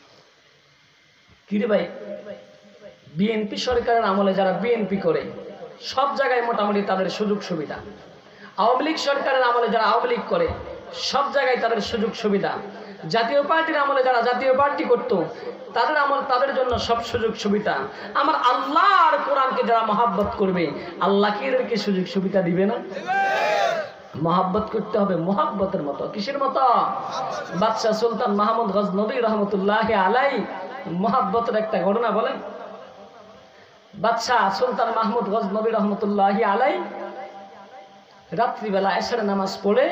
[SPEAKER 1] কি রে ভাই, বিএনপি সরকারের আমলে যারা বিএনপি করে সব জায়গায় মোটামুটি তাদের সুযোগ সুবিধা। আওয়ামী লীগ সরকারের আমলে যারা আওয়ামী লীগ করে সব জায়গায় তাদের সুযোগ সুবিধা। জাতীয় পার্টির আমলে যারা জাতীয় পার্টি করত তাদের আমল, তাদের জন্য সব সুযোগ সুবিধা। আমার আল্লাহ আর কোরআনকে যারা মহাব্বত করবে, আল্লাহ কি এদেরকে সুযোগ সুবিধা দিবে না? মহাব্বত করতে হবে মহাব্বতের মতো। কিসের মতো? বাদশাহ সুলতান মাহমুদ গজনবী রহমতুল্লাহ আলাই মহাব্বতের একটা ঘটনা বলেন। বাদশাহ সুলতান মাহমুদ গজনবী রহমতুল্লাহ আলাই রাত্রিবেলা এশার নামাজ পড়ে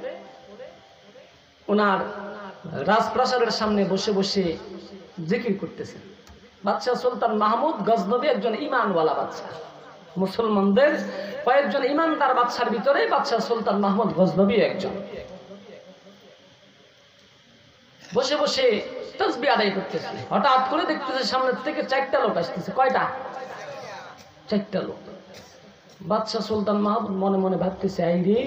[SPEAKER 1] ওনার রাজপ্রাসাদের সামনে বসে বসে জিকির করতেছেন। বাদশাহ সুলতান মাহমুদ গজনবী একজন ঈমানওয়ালা বাদশাহ, মুসলমানদের কয়েকজন ঈমানদার বাদশার ভিতরে বাদশাহ সুলতান মাহমুদ গজনবী একজন। বসে বসে তাসবিহ আদায় করতেছে। হঠাৎ করে দেখতেছে সামনে থেকে 4টা লোক আসতেছে। কয়টা? 4টা লোক। বাদশাহ সুলতান মাহমুদ মনে মনে ভাবতেছে, আই রে,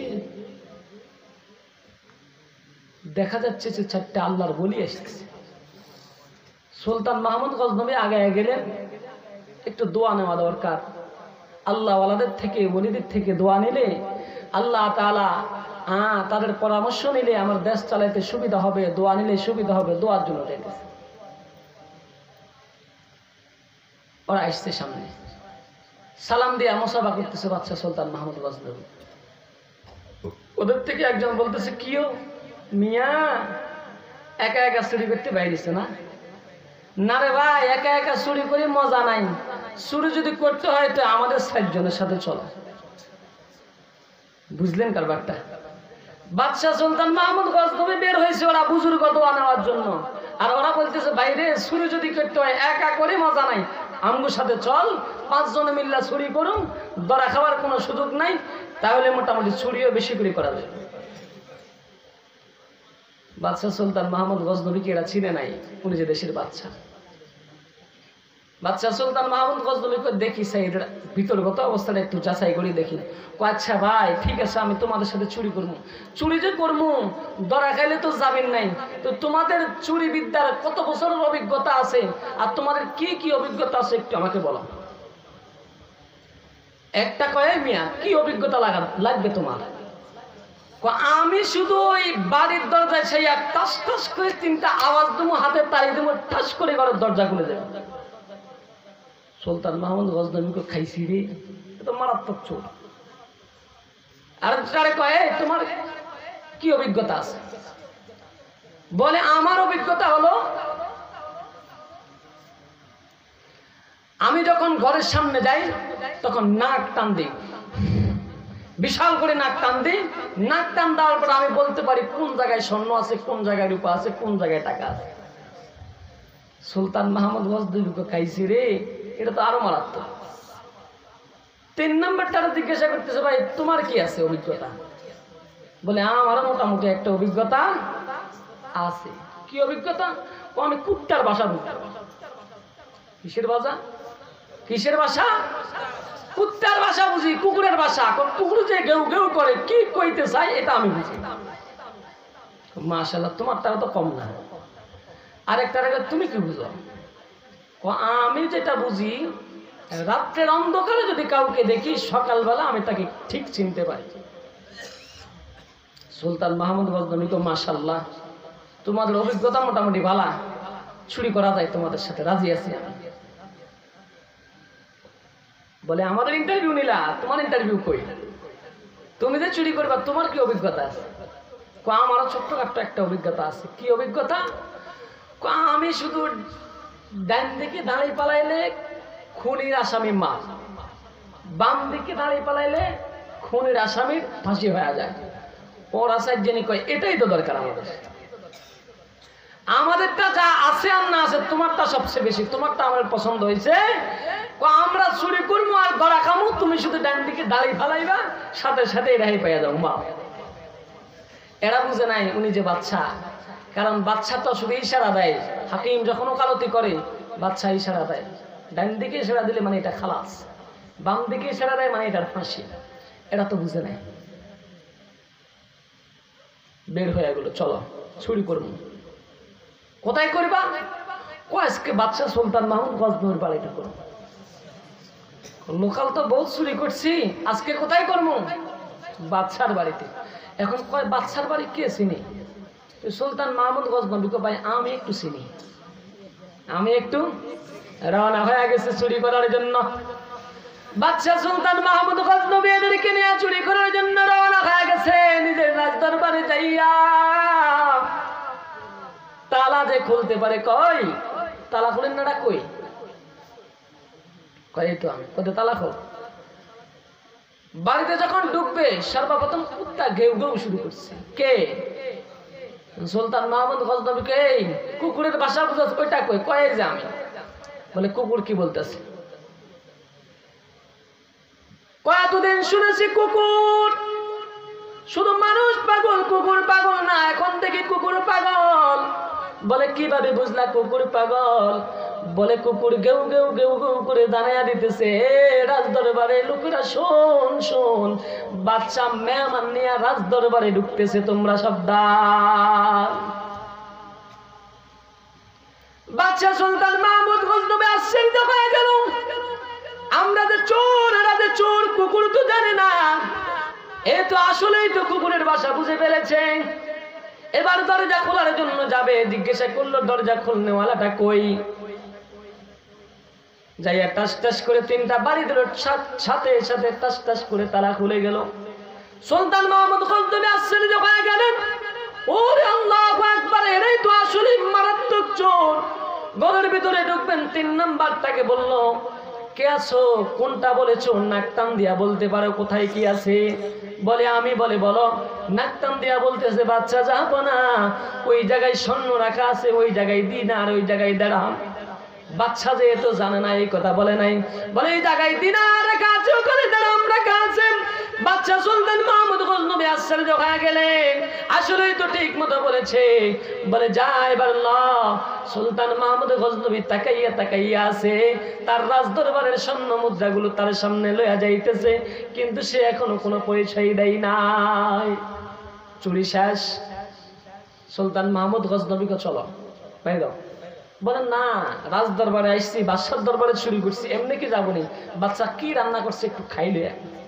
[SPEAKER 1] দেখা যাচ্ছে যে 4টা আল্লাহর বলি আসতেছে। সুলতান মাহমুদ গজনবী আগে গেলেন, একটু দোয়া নেওয়া দরকার। আল্লাহ ওয়ালাদের থেকে, ওলিদের থেকে দোয়া নিলে আল্লাহ তাআলা তাদের পরামর্শ নিলে আমার দেশ চালাইতে সুবিধা হবে, দোয়া নিলে সুবিধা হবে। দোয়ার জন্য রেখেছে। ওরা আসছে সামনে, সালাম দিয়ে মুসাফা করতেছে বাদশাহ সুলতান মাহমুদ গজনবী। ওদের থেকে একজন বলতেছে, কিও মিয়া, একা একা চুরি করতে বাইরেছে না? না রে ভাই, একা একা চুরি করে মজা নাই। চুরি যদি করতে হয় তো আমাদের 7 জনের সাথে চলো। বুঝলেন কারবারটা? বাদশাহ সুলতান মাহমুদ গজনবী বের হয়েছে ওরা বুজুর্গ দোয়া নেওয়ার জন্য, আর ওরা বলতেছে, বাইরে চুরি যদি করতে হয় একা করে মজা নাই, আমগুর সাথে চল, 5 জনে মিল্লা চুরি করুন, ধরা খাওয়ার কোনো সুযোগ নাই, তাহলে মোটামুটি চুরিও বেশি করে করা যায়। বাদশাহ সুলতান মাহমুদ গজনবীকে এরা চিনে নাই, উনি যে দেশের বাদশাহ। বাদশাহ সুলতান মাহমুদ গজনবীকে দেখি সাইডের ভিতরগত অবস্থাটা একটু যাচাই করে দেখি। আচ্ছা ভাই, ঠিক আছে, আমি তোমাদের সাথে চুরি করবো। চুরি যে করবো, ধরা খাইলে তো যাবেন নাই। তো তোমাদের চুরি বিদ্যার কত বছরের অভিজ্ঞতা আছে আর তোমাদের কি কি অভিজ্ঞতা আছে একটু আমাকে বলো। একটা কয়, মিয়া কি অভিজ্ঞতা লাগবে তোমার? আমি শুধু ওই বাড়ির দরজায় সেই টাস টাস করে 3টা আওয়াজ দেবো, হাতে তাই দেবো, ঠাস করে ঘরের দরজা খুলে দেবো। সুলতান মাহমুদ গজনবীকে খাইছি রে, তো মারাত্মক চোর। আর কয়, তোমার কি অভিজ্ঞতা আছে? বলে, আমার অভিজ্ঞতা হলো, আমি যখন ঘরের সামনে যাই তখন নাক টান দিই, বিশাল করে নাক টান দিই। নাক টান দেওয়ার পর আমি বলতে পারি কোন জায়গায় স্বর্ণ আছে, কোন জায়গায় রূপা আছে, কোন জায়গায় টাকা আছে। সুলতান মাহমুদ গজনবীকে খাইছি রে, এটা তো আরো মারাত্মক। 3 নম্বরটা জিজ্ঞাসা করতেছে, ভাই তোমার কি আছে অভিজ্ঞতা? বলে, আমারও মোটামুটি একটা অভিজ্ঞতা আছে। কি অভিজ্ঞতা? আমি কুত্তার ভাষা বুঝি। কিসের ভাষা? কিসের ভাষা? কুত্তার ভাষা বুঝি, কুকুরের ভাষা। কুকুর যে গেউ গেউ করে, কি কইতে চাই এটা আমি বুঝি। মাশাআল্লাহ, তোমার তারা তো কম না। আরেকটা রেখে, তুমি কি বুঝো? আমি যেটা বুঝি, রাত্রের অন্ধকারে যদি কাউকে দেখি, সকালবেলা আমি তাকে ঠিক চিনতে পারি। সুলতান মাহমুদ গজনবী তো, মাশাআল্লাহ, তোমাদের অভিজ্ঞতা মোটামুটি ভালো, চুরি করা যায় তোমাদের সাথে, রাজি আছি আমি। বলে, আমাদের ইন্টারভিউ নিলা, তোমার ইন্টারভিউ কই? তুমি যে চুরি করবা তোমার কি অভিজ্ঞতা আছে? আমারও ছোট্টখাট্ট একটা অভিজ্ঞতা আছে। কি অভিজ্ঞতা? আমি শুধু ডান দিকে দাঁড়িয়ে পালাইলে খুনির আসামি মা, বাম দিকে দাঁড়িয়ে পালাইলে খুনির আসামির ফাঁসি হয়ে যায়। ওর আসার জন্য কয়, এটাই তো দরকার আমাদের। আমাদেরটা যা আছে আর না আছে, তোমারটা সবচেয়ে বেশি, তোমারটা আমার পছন্দ হয়েছে। আমরা চুরি করবো আর ধরা খামু, তুমি শুধু ডান দিকে দাঁড়িয়ে ফেলাইবা, সাথে সাথে রেহাই পাইয়া যাও মা। এরা বুঝে নাই উনি যে বাচ্চা, কারণ বাচ্চা তো শুধু ইশারা দেয়। হাকিম যখন ওকালতি করে, বাচ্চা ইশারা দেয়। ডান দিকে ইশারা দিলে মানে এটা খালাস, বাম দিকে ইশারা দেয় মানে এটার ফাঁসি। এরা তো বুঝে নাই। বের হয়ে গেল, চলো চুরি করবো। কোথায় করবা? আজকে বাদশাহ সুলতান মাহমুদ গজনবীর বাড়িটা করবো। লোকাল তো বহুত চুরি করছি, আজকে কোথায় করবো? বাদশার বাড়িতে। এখন কয় বাদশার বাড়ি কে চিনি? সুলতান মাহমুদ গজনবীকে ভাই আমি একটু চিনি। আমি একটু রওনা হয়ে গেছে চুরি করার জন্য। বাদশা সুলতান মাহমুদ গজনবী এদেরকে নিয়ে চুরি করার জন্য রওনা হয়ে গেছে। নিজের রাজদরবারে যাইয়া তালা যে খুলতে পারে, কই তালা খুলেন না, কই কই তো আমি কত তালা খোল। বাড়িতে যখন ঢুকবে সর্বপ্রথম কুত্তা ঘেউ ঘেউ শুরু করছে। কে? সুলতান মাহমুদ গজনবীকে এই কুকুরের ভাষা বুঝাস, কইটা কই? কয়ে যে আমি। বলে কুকুর কি বলতেছে? কতদিন শুনেছি কুকুর, শুধু মানুষ পাগল, কুকুর পাগল না, এখন থেকে কুকুর পাগল। বলে কিভাবে বুঝলা কুকুর পাগল? বলে কুকুর গেউ গেউ গেউ গেউ করে দাঁড়াইয়া দিতেছে। রাজদরবারে লোকেরা শোন শোন, বাচ্চা মেহমান নিয়ে রাজদরবারে ঢুকতেছে, তোমরা সাবধান। বাচ্চা সুলতান মাহমুদ গজনবী আশ্চর্য হয়ে গেল। আমরা যে চোর, এরা যে চোর, কুকুর তো জানে না। এ তো আসলেই তো কুকুরের ভাষা বুঝে ফেলেছে। এবার দরজা খোলার জন্য যাবে, জিজ্ঞাসা করলো দরজা খুলনেওয়ালাটা কই? যাইয়া টাস টাস করে তিনটা বাড়ি দিল, সাথে সাথে টাস টাস করে তালা খুলে গেল। সুলতান মাহমুদ গজনবী আশ্চর্য হয়ে গেলেন। ওরে আল্লাহু আকবার, এরাই তো আসলে মারাত্মক চোর। ঘরের ভিতরে ঢুকবেন, 3 নাম্বারটাকে বলল কে আছো, কোনটা বলেছো? নাকটান দিয়া বলতে পারো কোথায় কি আছে? বলে আমি। বলে বলো। নাকটান দিয়া বলতেছে বাচ্চা যাবো না, ওই জায়গায় স্বর্ণ রাখা আছে, ওই জায়গায় দিনার, ওই জায়গায় দিরহাম। বাচ্চা যেহেতু জানে না, এই কথা বলে নাই। বলে এই জায়গায় দিনার রাখা আছে, ওখানে দিরহাম রাখা আছে। বাচ্চা সুলতান মাহমুদ গজনবী আশ্চর্য হয়ে গেলেন, আসলেই তো ঠিক মতো বলেছে। বলে যা এবার ল। সুলতান মাহমুদ গজনবী তাকাইয়া তাকাইয়া আছে, তার রাজদরবারের স্বর্ণ মুদ্রাগুলো তার সামনে লইয়া যাইতেছে, কিন্তু সে এখনো কোনো পরিচয় দেয় নাই। চুরি শেষ। সুলতান মাহমুদ গজনবীকে চলো বাইরে দাও। বলে না, রাজদরবারে আসছি, বাদশার দরবারে চুরি করছি, এমনি কি যাবনি। বাচ্চা কি রান্না করছে একটু খাইলে।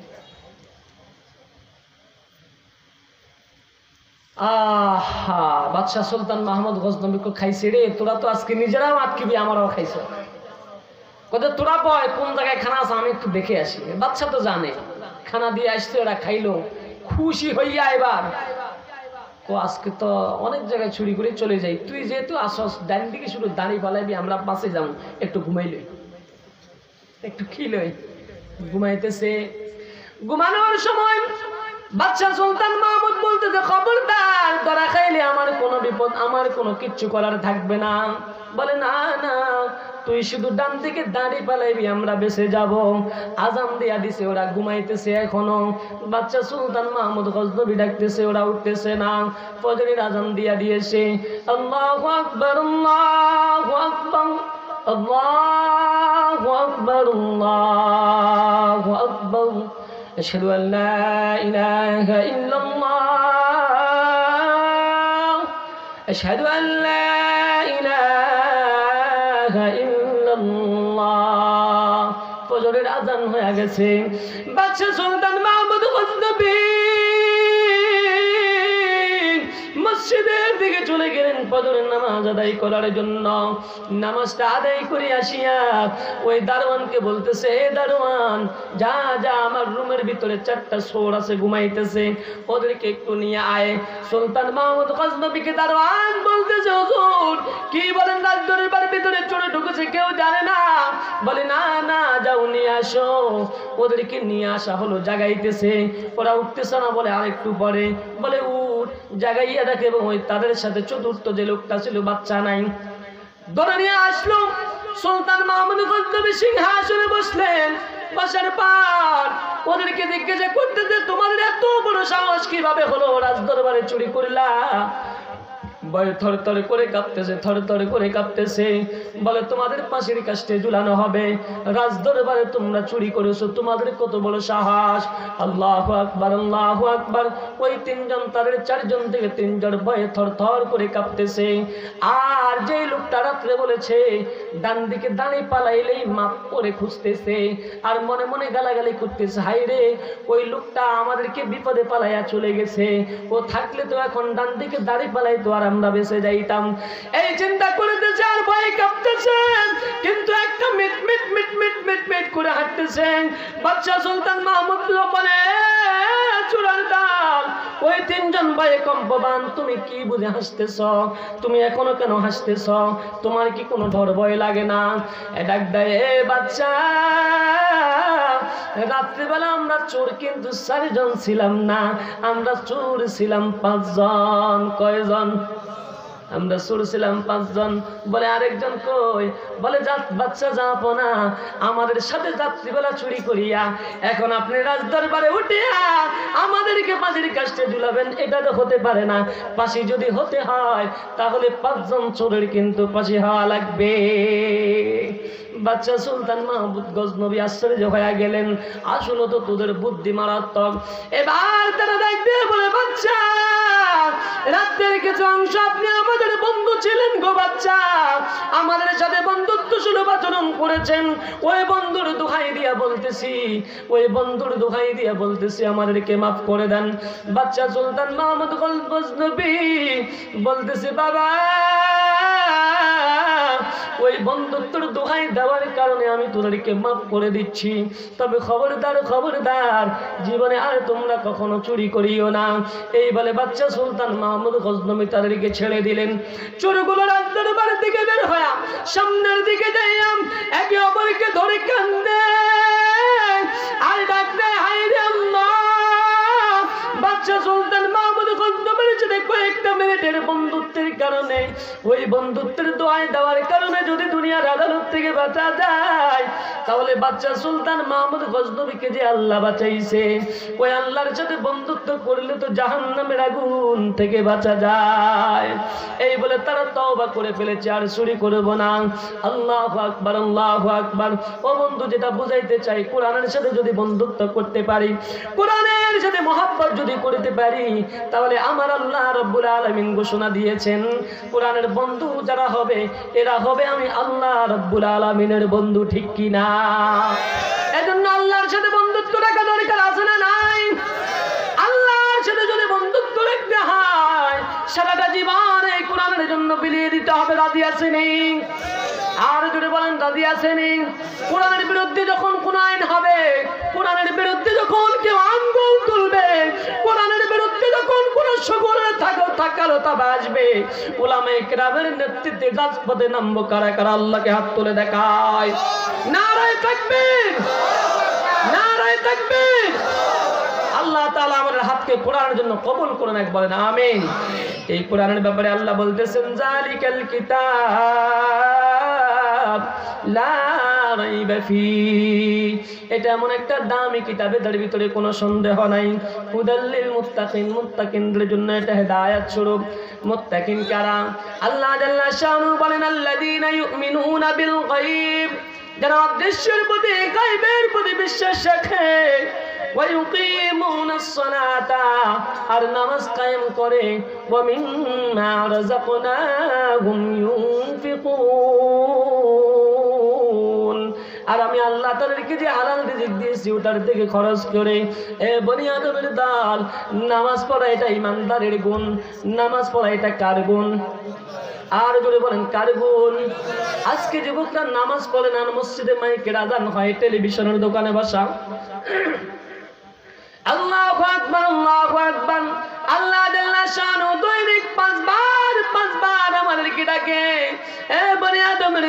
[SPEAKER 1] আহা, বাদশাহ সুলতান মাহমুদ গজনবীকে খাইছে রে, তোরা তো আজকে নিজেরাও আটকিবি, আমারও খাইছে। কত তোরা বয় কোন জায়গায় খানা আছে, আমি একটু দেখে আসি। বাদশা তো জানে, খানা দিয়ে আসছে, ওরা খাইলো, খুশি হইয়া এবার ও আজকে তো অনেক জায়গায় চুরি করে চলে যাই, তুই যেহেতু আসস ডান দিকে শুধু দাঁড়িয়ে পালাবি, আমরা পাশে যাবো, একটু ঘুমাইলই, একটু খিলই। ঘুমাইতেছে। ঘুমানোর সময় বাদশা সুলতান মাহমুদ বলতেছে খবরদার, ধরা খাইলে আমার কোনো বিপদ, আমার কোনো কিচ্ছু করার থাকবে না। বলে না না, তুই শুধু ডান দিকে দাঁড়িয়ে পালাইবি, আমরা বেঁচে যাব। আজান দিয়া দিছে, ওরা ঘুমাইতেছে এখনো। বাদশা সুলতান মাহমুদ গজনবী ডাকতেছে, ওরা উঠতেছে না। ফজরের আজান দিয়া দিয়েছে। আল্লাহু আকবার, আল্লাহু আকবার, আল্লাহু আকবার, আল্লাহু আকবার। আশহাদু আল্লা ইলাহা ইল্লাল্লাহ, আশহাদু আল্লা ইলাহা ইল্লাল্লাহ। ফজরের আজান হয়ে গেছে। বাদশা সুলতান মাহমুদ গজনবী মসজিদের দিকে চলে গেলেন ফজরের নামাজ আদায় করার জন্য। নামাজটা আদায় করে আসিয়া ওই দারোয়ানকে বলতেছে, হে দারোয়ান, যা যা আমার রুমের ভিতরে 4টা চোর আছে ঘুমাইতেছে, ওদেরকে একটু নিয়ে আয়। সুলতান মাহমুদ গজনবীকে দারোয়ান বলতেছে, হুজুর কি বলেন, রাজদরবারের ভিতরে চোরে ঢুকেছে, কেউ জানে না। বলে না না, যাও নিয়ে আসো। ওদেরকে নিয়ে আসা হলো, জাগাইতেছে, ওরা উঠতেছে না। বলে আরেকটু পরে। বলে উঠ, জাগাইয়া দেখে এবং ওই তাদের সাথে চতুর্থ যে লোকটা ছিল, বাচ্চা নাই, ধরে নিয়ে আসলো। সুলতান মাহমুদ গজনবী সিংহাসনে বসলেন। বসার পর ওদেরকে জিজ্ঞাসা করতেছে, তোমাদের এত বড় সাহস কিভাবে হলো, রাজদরবারে চুরি করলা? ভয়ে থরথর করে কাঁপতেছে, থরথর করে কাঁপতেছে। বলে তোমাদের পাশের কাছে ঝুলানো হবে, রাজ দরবারে তোমরা চুরি করেছো, তোমাদের কত বড় সাহস। আল্লাহু আকবার, আল্লাহু আকবার। ওই তিনজন তাদের চারজন থেকে তিনজন ভয়ে থরথর করে কাঁপতেছে। আর যে লোকটা রাত্রে বলেছে ডান দিকে দাঁড়িয়ে পালাইলেই মাপ করে খুঁজতেছে আর মনে মনে গালাগালি করতেছে, হাই রে ওই লোকটা আমাদেরকে বিপদে পালাইয়া চলে গেছে, ও থাকলে তো এখন ডান দিকে দাঁড়িয়ে পালাই তো আর আমরা বেঁচে যাইতাম। এই চিন্তা করতেছে আর ভয়ে কাঁপতেছে, কিন্তু একটা মিট মিট মিট মিট মিট মিট করে হাঁটতেছে। বাদশাহ সুলতান মাহমুদ বলে, চূড়ার ডাল। ওই তিনজন ভয়ে কম্পমান, তুমি কি বুঝে হাসতেছ? তুমি এখনো কেন হাসতেছ? তোমার কি কোনো ডর ভয় লাগে না? ডাক দেয়, এ বাচ্চা, রাত্রিবেলা আমরা চোর কিন্তু 4 জন ছিলাম না, আমরা চোর ছিলাম 5 জন। কয়জন? আমরা চোর ছিলাম 5 জন। বলে আরেকজন কই? বলে বাচ্চা যাবো না, আমাদের সাথে রাত্রিবেলা চুরি করিয়া এখন আপনি রাজদরবারে উঠিয়া আমাদেরকে ফাঁসির কাছে ঝুলাবেন, এটা তো হতে পারে না। ফাঁসি যদি হতে হয় তাহলে 5 জন চোরের কিন্তু ফাঁসি হওয়া লাগবে। বাচ্চা সুলতান মাহমুদ গজনবী আশ্চর্য হয়ে গেলেন, আসলে তো তোদের বুদ্ধি মারাত্মক। এবার তারা দেখতে বলে, বাচ্চা রাতের কিছু অংশ আপনি আমাদের বন্ধু ছিলেন গো বাচ্চা, আমাদের সাথে বন্ধুত্ব সুলভ আচরণ করেছেন। ওই বন্ধুর দোহাই দিয়া বলতেছি, ওই বন্ধুর দোহাই দিয়া বলতেছি আমাদেরকে মাফ করে দেন। বাচ্চা সুলতান মাহমুদ গজনবী বলতেছে, বাবা ওই বন্ধুত্বের দোহাই দেওয়ার কারণে আমি তোদেরকে মাফ করে দিচ্ছি, তবে খবরদার খবরদার জীবনে আর তোমরা কখনো চুরি করিও না। এই বলে বাচ্চা সুলতান মাহমুদ গজনবী তাদেরকে ছেড়ে দিলেন। চোরগুলো রাজদরবারের দিকে বের হয়ে সামনের দিকে যাইয়া একে অপরকে ধরে কান্দে আর ডাক দেয়, হায় রে আল্লাহ। বাচ্চা সুলতান মাহমুদ গজনবীর সাথে কয়েকটা মিনিটের বন্ধুত্বের কারণে, ওই বন্ধুত্বের দোয়াই দেওয়ার কারণে যদি দুনিয়ার আদালত থেকে বাঁচা যায়, তাহলে বাচ্চা সুলতান মাহমুদ গজনবীকে যে আল্লাহ বাঁচাইছে, ওই আল্লাহর সাথে বন্ধুত্ব করলে তো জাহান্নামের আগুন থেকে বাঁচা যায়। এই বলে তারা তওবা করে ফেলেছে, আর চুরি করব না। আল্লাহু আকবার, আল্লাহু আকবার। ও বন্ধু, যেটা বুঝাইতে চাই, কোরআনের সাথে যদি বন্ধুত্ব করতে পারি, কোরআনের সাথে মহব্বত যদি করতে পারি, তাহলে আমার আল্লাহ রাব্বুল আলামিন ঘোষণা দিয়েছেন, কোরআনের বন্ধু যারা হবে এরা হবে আমি আল্লাহ রাব্বুল আলামিনের বন্ধু। ঠিক কি না? এজন্য আল্লাহর সাথে বন্ধুত্ব রাখা দরকার আছে না নাই? আল্লাহর সাথে যদি বন্ধুত্ব রাখতে হয়, সারাটা জীবন এই কোরআনের জন্য বিলিয়ে দিতে হবে। রাজি আছেনি? আর যদি বলেন রাজি আছেনি? কোরআনের বিরুদ্ধে যখন কোন আইন হবে, কোরআনের বিরুদ্ধে যখন কেউ আঙ্গুল তুলবে, কোরআনের বিরুদ্ধে যখন কোন সকলের থাকালতা আসবে, উলামায়ে কেরামের নেতৃত্বে রাজপথে নামবো। কারা কারা আল্লাহকে হাত তুলে দেখায়? নারায়ে তাকবীর, নারায়ে তাকবীর। আল্লাহ তাআলা আমাদের হাতকে কোরআনের জন্য কবুল করুন, এক বলেন আমিন। এই কোরআনের ব্যাপারে আল্লাহ বলতেছেন, জালিকাল কিতাব লা রাইবা ফি, এটা এমন একটা দামি কিতাব, এর ভিতরে কোনো সন্দেহ নাই। হুদাল্লিল মুত্তাকিন, মুত্তাকিনদের জন্য এটা হেদায়েত স্বরূপ। মুত্তাকিন কারা? আল্লাহ জাল্লা শানু বলেন, আল্লাযীনা ইউমিনুনা বিল গায়ব, যারা অদৃশ্যের প্রতি, গায়বের প্রতি বিশ্বাস রাখে। ওয়ায়ুকিমুনাস সালাতা, আর নামাজ কায়েম করে। ওয়া মিম্মা রাযাকনাহুম ইউনফিকুন, আর আমি আল্লাহ তাদেরকে যে হালাল রিজিক দিয়েছি ওটার থেকে খরচ করে। এ বনি আদমের দল, নামাজ পড়া এটা ইমানদারের গুণ। নামাজ পড়া এটা কার গুণ? আর জোরে বলেন কার গুণ? আজকে যুবকরা নামাজ পড়ে না, মসজিদে মাইকের আযান হয়, টেলিভিশনের দোকানে বসা। আল্লাহু আকবার, আল্লাহু আকবার। আল্লাহ জাল্লা শানু দৈনিক 5 বার আমাদেরকে ডাকে, এ বনি আদমের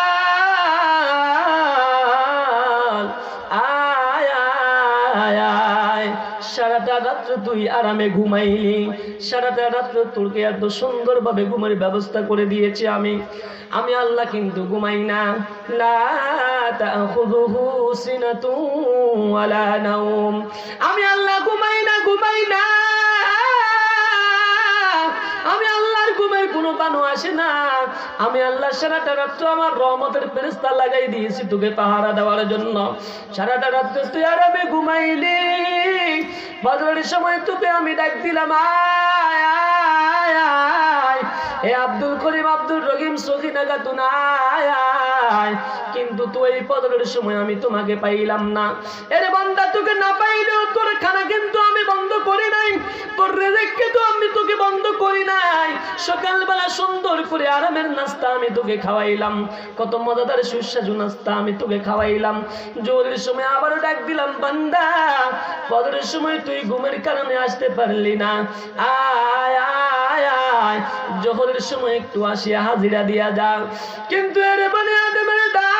[SPEAKER 1] দল, আয় আয় আয়। সারাটা রাত্র তুই আরামে ঘুমাইলি, সারাটা রাত্র তোকে এত সুন্দরভাবে ঘুমের ব্যবস্থা করে দিয়েছি আমি আল্লাহ কিন্তু ঘুমাই না। লা তাখুযুহু সিনাতুন ওয়ালা নাওম, আমি আল্লাহ ঘুমাই না, ঘুমাই না। আমি আল্লাহর ঘুমের লুকানো আসে না। আমি আল্লাহ সারাটা রাত্র আমার রহমতের ফেরেশতা লাগাই দিয়েছি তোকে পাহারা দেওয়ার জন্য। সারাটা রাত্রে তুই আরামে ঘুমাইলি, ফজরের সময় তোকে আমি ডাক দিলাম, আয় আয় আয়, এ আব্দুল করিম আব্দুল রহিম সখিনা খাতুন আয় আয়, কিন্তু তুই এই ফজরের সময় আমি তোমাকে পাইলাম না। এরে বান্দা, তোকে না পাইলেও তোর খানা কিন্তু আমি বন্ধ করি নাই, তোর রিজিককে তো আমি তোকে বন্ধ করি নাই। সকালবেলা সুন্দর করে আরামের নাস্তা আমি তোকে খাওয়াইলাম, কত মজাদার সুস্বাদু নাস্তা আমি তোকে খাওয়াইলাম। জোরের সময় আবারও ডাক দিলাম, বান্দা ফজরের সময় তুই ঘুমের কারণে আসতে পারলি না, আয় আয় আয়, জোহরের সময় একটু আসিয়া হাজিরা দিয়া যাও। কিন্তু এরে বনে আদমের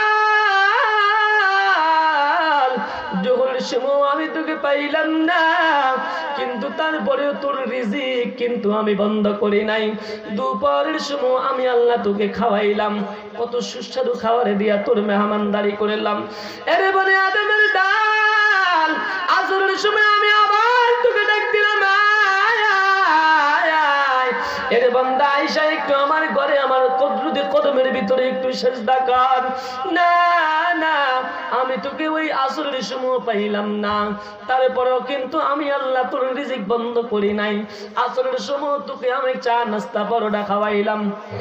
[SPEAKER 1] দাল, জোহরের সময় আমি তোকে পাইলাম না, কিন্তু তারপরেও তোর রিজিক কিন্তু আমি বন্ধ করি নাই। দুপুরের সময় আমি আল্লাহ তোকে খাওয়াইলাম, কত সুস্বাদু খাবারে দিয়া তোর মেহমানদারি করলাম। এরে বনে আদমের দাল, আসরের সময় আমি আবার তোকে ডাক দিলাম, আয় আয় আয়, এরে বান্দা আয়েশা একটু আমার ঘরে আমার কুদরতি কদমের ভিতরে একটু সিজদা কর। না না, আমি তোকে ওই আসরের সময় পাইলাম না, তারপরেও কিন্তু আমি আল্লাহ তোর রিজিক বন্ধ করি নাই। আসরের সময় তোকে আমি চা নাস্তা পরোটা খাওয়াইলাম,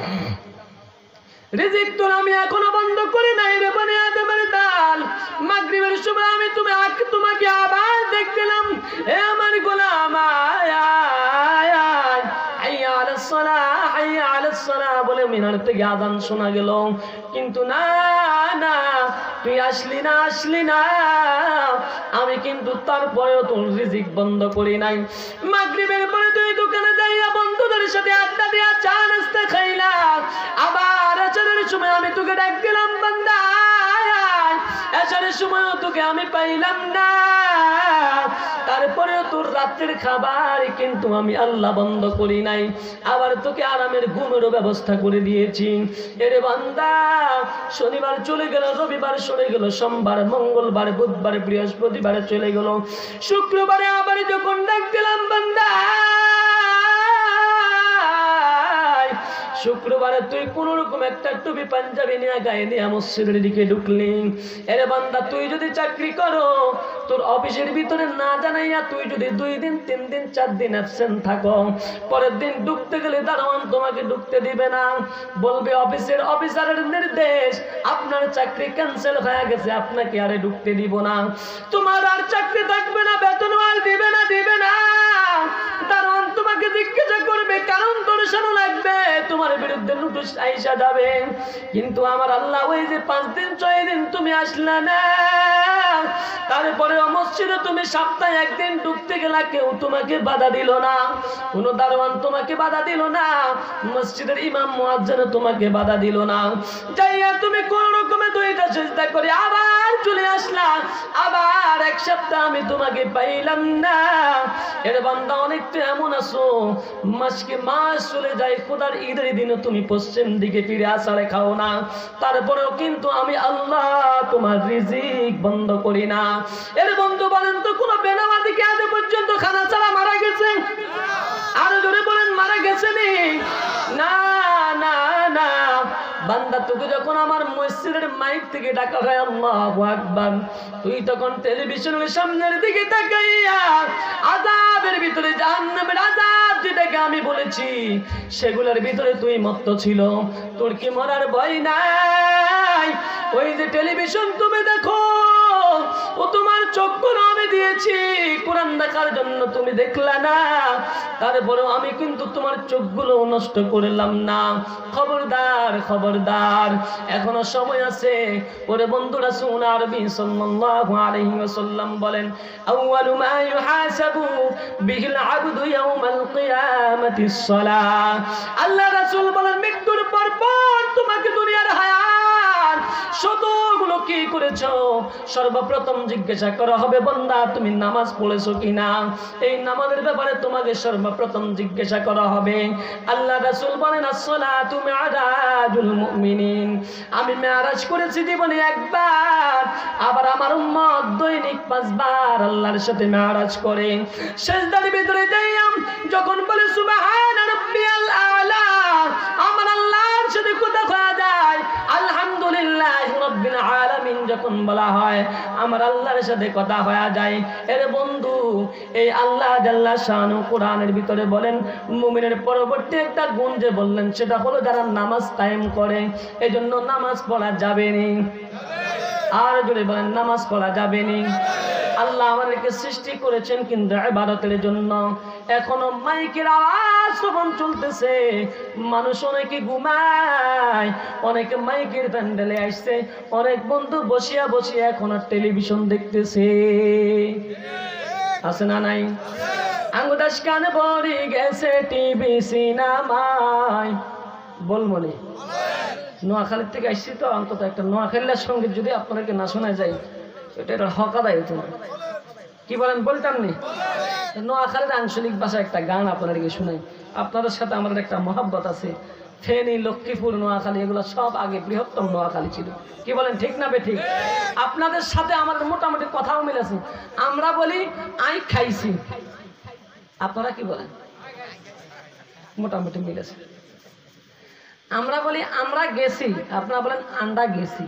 [SPEAKER 1] রিজিক তোর আমি এখনো বন্ধ করি নাই রে বনে আদমের দাল। মাগরিবের সময় আমি তোমাকে আবার দেখলাম, এ আমার গোলাম আয় আয় আয়, হাইয়া আলাস সালাহ হাইয়া আলাস সালাহ বলে মিনার থেকে আযান শোনা গেল, কিন্তু না না, তুই আসলি না, আমি কিন্তু তারপরেও তোর রিজিক বন্ধ করি নাই। মাগরিবের পরে তুই দোকানে যাইয়া বন্ধুদের সাথে আড্ডা দিয়া চা নাস্তা খাইলাম, আবার আচারের সময় আমি তোকে ডাক দিলাম, বান্দা আচারের সময় তোকে আমি পাইলাম না, তারপরেও তোর রাত্রের খাবার কিন্তু আমি আল্লাহ বন্ধ করি নাই, আবার তোকে আরামের ঘুমেরও ব্যবস্থা করে দিয়েছি। এরে বান্দা, শনিবার চলে গেল, রবিবার চলে গেল, সোমবার মঙ্গলবার বুধবার বৃহস্পতিবারে চলে গেল, শুক্রবারে আবার যখন ডাক দিলাম, বান্দা শুক্রবারে তুই কোন রকম একটা টুপি পাঞ্জাবি নিয়ে গায়ে নিয়ে মসজিদের দিকে ঢুকলি। এরে বান্দা, তুই যদি চাকরি করো, তোর অফিসের ভিতরে না জানাইয়া তুই যদি 2 দিন 3 দিন 4 দিন অ্যাবসেন্ট থাকো, পরের দিন ঢুকতে গেলে দারোয়ান তোমাকে ঢুকতে দিবে না, বলবে অফিসের অফিসারের নির্দেশ, আপনার চাকরি ক্যান্সেল হয়ে গেছে, আপনাকে আরে ঢুকতে দিব না, তোমার আর চাকরি থাকবে না, বেতন আর দিবে না। দারোয়ান তোমাকে জিজ্ঞাসা করবে, কারণ তোর শোনা লাগবে, তোমার বিরুদ্ধে নোটিশ আইসা যাবে। কিন্তু আমার আল্লাহ ওই যে 5 দিন 6 দিন তুমি আসলা না, তারপরে মসজিদে তুমি সপ্তাহে 1 দিন ঢুকতে গেলা, কেউ তোমাকে বাধা দিল না, কোন দারোয়ান তোমাকে বাধা দিল না, মসজিদের ইমাম মুয়াজ্জিন তোমাকে বাধা দিল না, যাইয়া তুমি কোন রকমে 2টা সিজদা করে আবার চলে আসলা, আবার 1 সপ্তাহ আমি তোমাকে পাইলাম না। এর বান্দা, অনেকটা এমন আছো মাস চলে যায়, খোদার ঈদের দিনে তুমি পশ্চিম দিকে ফিরে আসারে খাও না, তারপরেও কিন্তু আমি আল্লাহ তোমার রিজিক বন্ধ করি না। এর বন্ধু বলেন তো, কোন বেনামাজি কি আজ পর্যন্ত খানা ছাড়া মারা গেছে? আরো জোরে বলেন, মারা গেছে নি? না না না, বান্দা তোকে যখন আমার মসজিদের মাইক থেকে ডাকা হয় আল্লাহু আকবার, তুই তখন টেলিভিশনের সামনের দিকে তাকাইয়া আযাবের ভিতরে, জাহান্নামের আযাব যেটাকে আমি বলেছি সেগুলোর ভিতরে তুই মত্ত ছিল, তোর কি মরার ভয় নাই? ওই যে টেলিভিশন তুমি দেখো, ও তোমার চোখগুলো আমি দিয়েছি কোরআন দেখার জন্য, তুমি দেখলা না, তারপরেও আমি কিন্তু তোমার চোখগুলো নষ্ট করলাম না। খবরদার, এখনো সময় আছে। ওরে বন্ধুরা, শুন, আরবি সাল্লাল্লাহু আলাইহি ওয়াসাল্লাম বলেন, আউয়ালু মা ইউহাসাবু বিহিল আবদু ইয়াউমাল কিয়ামাতিস সালাহ। আল্লাহ রাসূল বলেন, মৃত্যুর পর তোমাকে দুনিয়ার হায়াত শতগুলো কি করেছো? সর্বপ্রথম জিজ্ঞাসা করা হবে, বান্দা তুমি নামাজ পড়েছো কিনা? এই নামাজের ব্যাপারে তোমাকে সর্বপ্রথম জিজ্ঞাসা করা হবে। আল্লাহ রাসূল বলেন, আসসালাতু মি'রাজুল মুমিনিন, আমি মেরাজ করেছি জীবনে একবার, আবার আমার উম্মত দৈনিক 5 বার আল্লাহর সাথে মেরাজ করে। সিজদার ভিতরে যাইয়া যখন বলে সুবহানা রাব্বিয়াল আলা, আমার আল্লাহর সাথে কথা কয়া যায়। আলহামদুলিল্লাহি রাব্বিল আলামিন যখন বলা হয়, আমার আল্লাহর সাথে কথা হয়ে যায়। এর বন্ধু, এই আল্লাহ জাল্লা শানু কোরআনের ভিতরে বলেন, মুমিনের পরবর্তী একটা গুণ যে বললেন, সেটা হলো যারা নামাজ কায়েম করে। এজন্য নামাজ পড়া যাবে না। আর জোরে বলেন, নামাজ পড়া যাবে না। আল্লাহ আমাদেরকে সৃষ্টি করেছেন কিন্তু ইবাদতের জন্য। এখনো মাইকের আওয়াজ যখন চলতেছে, মানুষ অনেকে ঘুমায়, অনেকে মাইকের প্যান্ডেলে আসছে, অনেক বন্ধু বসিয়া বসিয়া এখনো টেলিভিশন দেখতেছে। আছে না নাই? আঙ্গুদাস কানে ভরি গেছে টিভি সিনেমায়। বলবো নি, নোয়াখালীর থেকে আসছি তো, অন্তত একটা নোয়াখালীর সঙ্গীত যদি আপনাদেরকে না শোনা যায়, এটা হক আদায় হতো না। কি বলেন, বলতাম নি? নোয়াখালীর আঞ্চলিক ভাষায় একটা গান আপনাদেরকে শোনাই। আপনাদের সাথে আমাদের একটা মহব্বত আছে। ফেনী, লক্ষ্মীপুর, নোয়াখালী এগুলো সব আগে বৃহত্তম নোয়াখালী ছিল। কি বলেন, ঠিক না বেঠিক? আপনাদের সাথে আমাদের মোটামুটি কথাও মিলেছে। আমরা বলি আই খাইছি, আপনারা কি বলেন? মোটামুটি মিলেছে। আমরা বলি আমরা গেছি, আপনারা বলেন আন্ডা গেছি।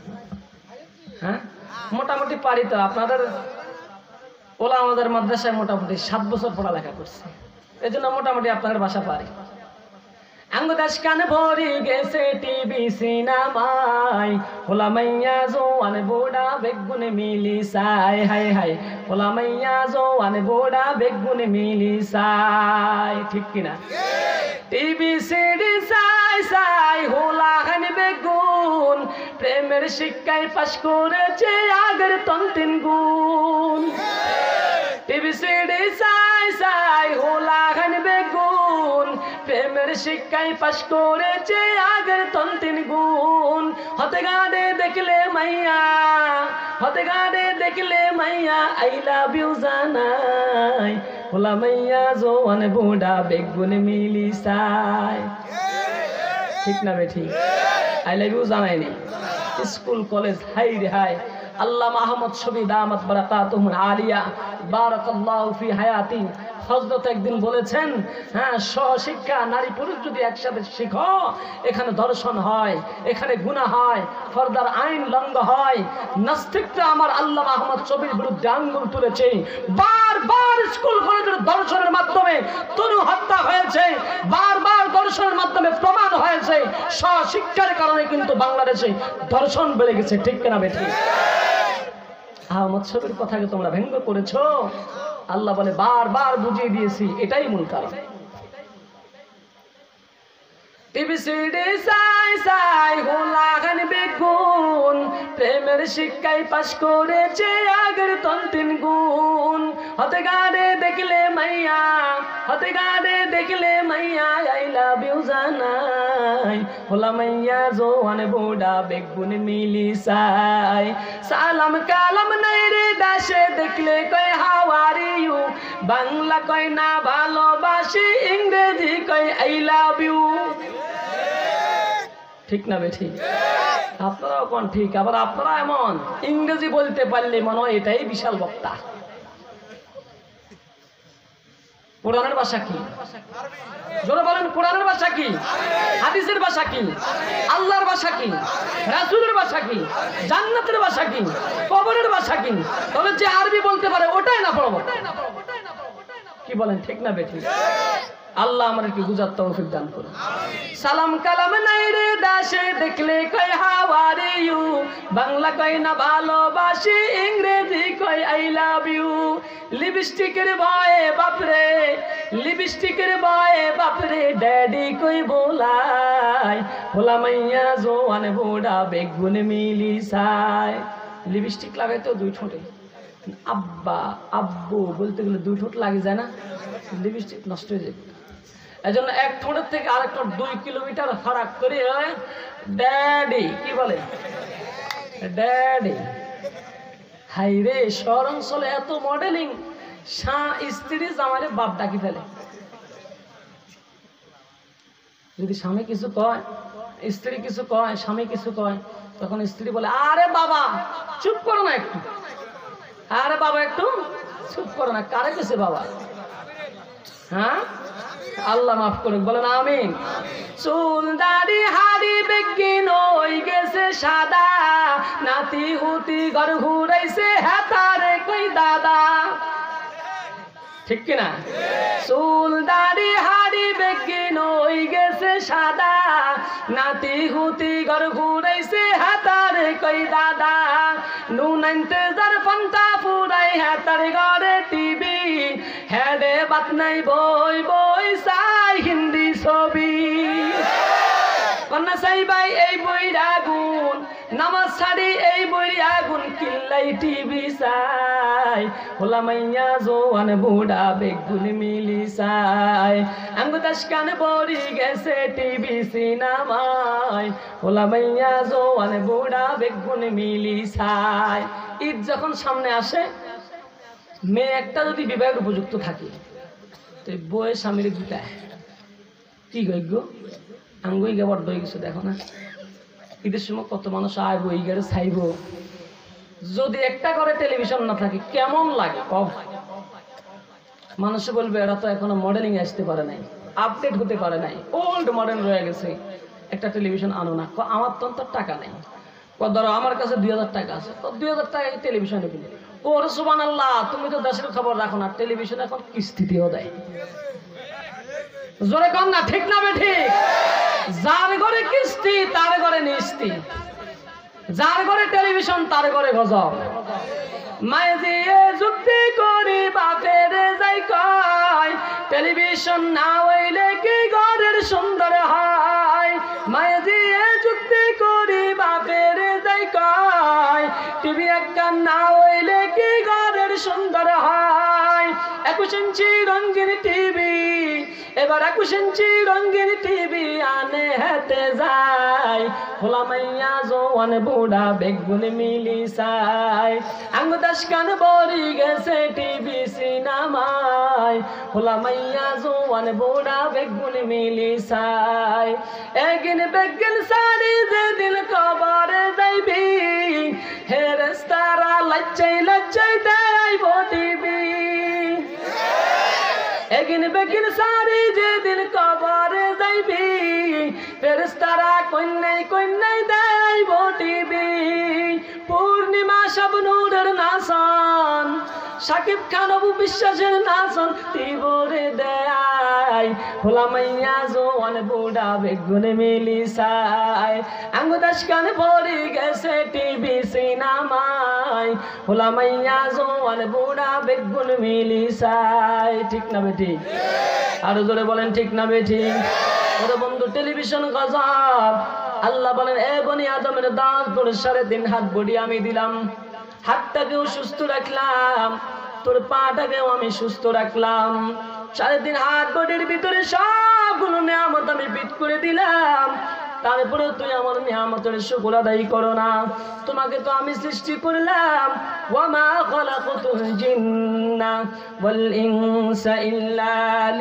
[SPEAKER 1] হ্যাঁ, মোটামুটি পারি তো। আপনাদের ওলা আমাদের মাদ্রাসায় মোটামুটি 7 বছর পড়ালেখা করছে, এই জন্য মোটামুটি আপনাদের ভাষা পারি। আঙ্গুদাস কানে ভরি গেছে টিভি সিনেমায়, হোলা মাইয়া জোয়ান বোড়া বেগুনে মিলি সাই, হাই হাই হোলা মাইয়া জোয়ান বোড়া বেগুনে মিলি সাই। ঠিক কিনা? টিভি সিডি সাই সাই হোলা হান বেগুন, প্রেমের শিক্ষায় পাশ করেছে আগের 3 গুণ। টিভি সিডি সাই সাই হোলা হান বেগুন, প্রেমের শিক্ষায় পাশ করেছে আগের 3 গুণ। হতে গানে দেখলে মাইয়া, হতে গানে দেখলে মাইয়া, আই লাভ ইউ জানাই, হোলা মাইয়া জোয়ান বুড়া বেগুন মিলি সাই। ঠিক না বেঠি? আই লাভ ইউ জানাইনি। স্কুল কলেজ হাই রে হাই। আল্লামা আহমদ শফি দামাত বারাকাতুহুল আলিয়া বারাকাল্লাহু ফি হায়াতি হযরত একদিন বলেছেন, হ্যাঁ, সহশিক্ষা নারী পুরুষ যদি একসাথে শিখো, এখানে ধর্ষণ হয়, এখানে গুনাহ হয়, ফরদার আইন লঙ্ঘ হয়। নাস্তিকরা আমার আল্লামা আহমদ শফির বিরুদ্ধে আঙ্গুল তুলেছে। বারবার স্কুল কলেজের ধর্ষণের মাধ্যমে তনু হত্যা হয়েছে, বারবার ধর্ষণের মাধ্যমে প্রমাণ হয়েছে। সহশিক্ষার কারণে কিন্তু বাংলাদেশে ধর্ষণ বেড়ে গেছে। ঠিক কিনা বেঠি? আহমদ শফির কথাকে তোমরা ভঙ্গ করেছো। আল্লাহ বলে বারবার বুঝিয়ে দিয়েছি, এটাই মূল কারণ। টিভি সিডি সাই সাই হোলা খান বেগুন, প্রেমের শিক্ষায় পাশ করেছে আগের 3 গুণ। হতে গানে দেখলে মাইয়া, হতে গানে দেখলে মাইয়া, আই লাভ ইউ জানাই, হোলা মাইয়া জোয়ান বুড়া বেগুন মিলি সাই। সালাম কালাম নাই রে দাসে, দেখলে কয় হাউ আর ইউ, বাংলা কয় না ভালোবাসি, ইংরেজি কয় আই লাভ ইউ। ঠিক না বেঠি? আপনারাও কোন ঠিক। আবার আপনারা এমন ইংরেজি বলতে পারলে মনে হয় এটাই বিশাল বক্তা। কোরআনের ভাষা কি? জোরে বলেন, কোরআনের ভাষা কি? হাদিসের ভাষা কি? আল্লাহর ভাষা কি? রাসূলের ভাষা কি? জান্নাতের ভাষা কি? কবরের ভাষা কি? তবে যে আরবি বলতে পারে ওটাই না পড়ব। কি বলেন, ঠিক না বেঠি? আল্লাহ আমাদেরকে বুঝার তৌফিক দান করুন। সালাম কালাম নাই রে দাসে, দেখলে কয় হাউ আর ইউ, বাংলা কয় না ভালোবাসি, ইংরেজি কয় আই লাভ ইউ। লিপস্টিকের ভয়ে বাপরে, লিপস্টিকের ভয়ে বাপরে, ড্যাডি কই বলাই, হোলা মাইয়া জোয়ান বুড়া বেগুন মিলি সাই। লিপস্টিক লাগাই তো 2 ঠোঁটে, আব্বা আব্বু বলতে গেলে 2 ঠোঁট লাগে যায় না, লিপস্টিক নষ্ট হয়ে যাবে। এজন্য 1 ঠোঁটের থেকে আরেক ঠোঁট 2 কিলোমিটার ফারাক করে ড্যাডি কি বলে, ড্যাডি। হাই রে, শহর অঞ্চলে এত মডেলিং, স্ত্রী জামাইলে বাপ ডাকি ফেলে। যদি স্বামী কিছু কয়, স্ত্রী কিছু কয়, স্বামী কিছু কয়, তখন স্ত্রী বলে আরে বাবা চুপ করো না একটু, আরে বাবা একটু চুপ করো না। কারে কেছে বাবা? হ্যাঁ, আল্লাহ মাফ করুক, বলেন আমিন। চুল দাড়ি হাড়ি বেগিন হই গেছে সাদা, নাতি হুতি ঘর ঘুরাইছে হেতারে কই দাদা। ঠিক কিনা? চুল দাড়ি হাড়ি বেগিন হই গেছে সাদা, নাতি হুতি ঘর ঘুরাইছে হেতারে কই দাদা। নুন আনতে যার ফান্তা ফুরাই হেতার ঘরে টিভি, হেডে বাত নাই বই বই চাই হিন্দি ছবি। কন্যা চাই ভাই এই বইরা গুণ, নামাজ ছাড়ি এই বইরা গুণ, কিল্লাই টিভি চাই। হোলা মাইয়া জোয়ান বুড়া বেগুন মিলি চাই, আঙ্গুদাস কান বড়ি গেছে টিভি সিনেমায়। হোলা মাইয়া জোয়ান বুড়া বেগুন মিলি চাই। ঈদ যখন সামনে আসে, মেয়ে একটা যদি বিবাহের উপযুক্ত থাকে, তো বউয়ের স্বামীর গুটায় কি গো আঙ্গুই গে বড্ড হয়ে গেছে। দেখো না ঈদের সময় কত মানুষ আয় বই গেড়ে চাইব। যদি একটা করে টেলিভিশন না থাকে কেমন লাগে? মানুষে বলবে এরা তো এখনো মডেলিং আসতে পারে নাই, আপডেট হতে পারে নাই, ওল্ড মডেল রয়ে গেছে, একটা টেলিভিশন আনো না। আমার তো টাকা নেই। ধরো আমার কাছে 2000 টাকা আছে, 2000 টাকা টেলিভিশনে কিনে। ওর সুবহানাল্লাহ, তুমি তো দেশের খবর রাখো না, টেলিভিশন এখন কিস্তিতেও দেয়। জোরে কম না, ঠিক না বেঠিক? যার ঘরে কিস্তি তার ঘরে নিস্তি, যার ঘরে টেলিভিশন তার ঘরে গজব। মায়ে দিয়ে যুক্তি করি বাপের যাই কয়, টেলিভিশন না হইলে কি ঘরের সুন্দর হয়। মায়ে দিয়ে যুক্তি করি বাপের যাই কয়, টিভি একটা না হইলে কি ঘরের সুন্দর হয়। 21 ইঞ্চি রঙিন টিভি, এবার 21 ইঞ্চি রঙিন টিভি আনে হেতে যায়। হোলা মাইয়া জোয়ান বুড়া বেগুন মিলি চাই, আঙ্গুদাস কান বড়ি গেছে টিভি সিনেমায়। হোলা মাইয়া জোয়ান বুড়া বেগুন মিলি চাই। এগিন বেগিন সারি যেদিন কবরে যাইবি, হেরেস্তারা লজ্জাই লজ্জাই দেয়ব টিভি। এগিন বেগিন সারি যেদিন কবরে যাইবি, ফেরেশতারা কন্যাই কন্যাই দেয়ব টিভি। পূর্ণিমা সব নূরের নাচন, শাকিব খান অপু বিশ্বাসের নাচন টিভরে দেয়। হোলা মাইয়া জোয়ান বুড়া বেগুন মিলি চাই, আঙ্গুদাস কান ভরি গেছে টিভি সিনেমায়। হোলা মাইয়া জোয়ান বুড়া বেগুন মিলি চাই। ঠিক না বেটি? আরো জোরে বলেন ঠিক না বেটি? ওরে বন্ধু, টেলিভিশন গজব। আল্লাহ বলেন এ বনি আদমের দাঁত তোর 3.5 হাত বডি আমি দিলাম, হাতটাকেও সুস্থ রাখলাম, তোর পাটাকেও আমি সুস্থ রাখলাম। 3.5 হাত বডির ভিতরে সবগুলো নিয়ামত আমি ফিট করে দিলাম, তারপরে তুই আমার নিয়ামতের শুকর আদায় করো না। তোমাকে তো আমি সৃষ্টি করলাম, ওয়ামা খালাকাতুল জিন্না ওয়াল ইনসা ইল্লা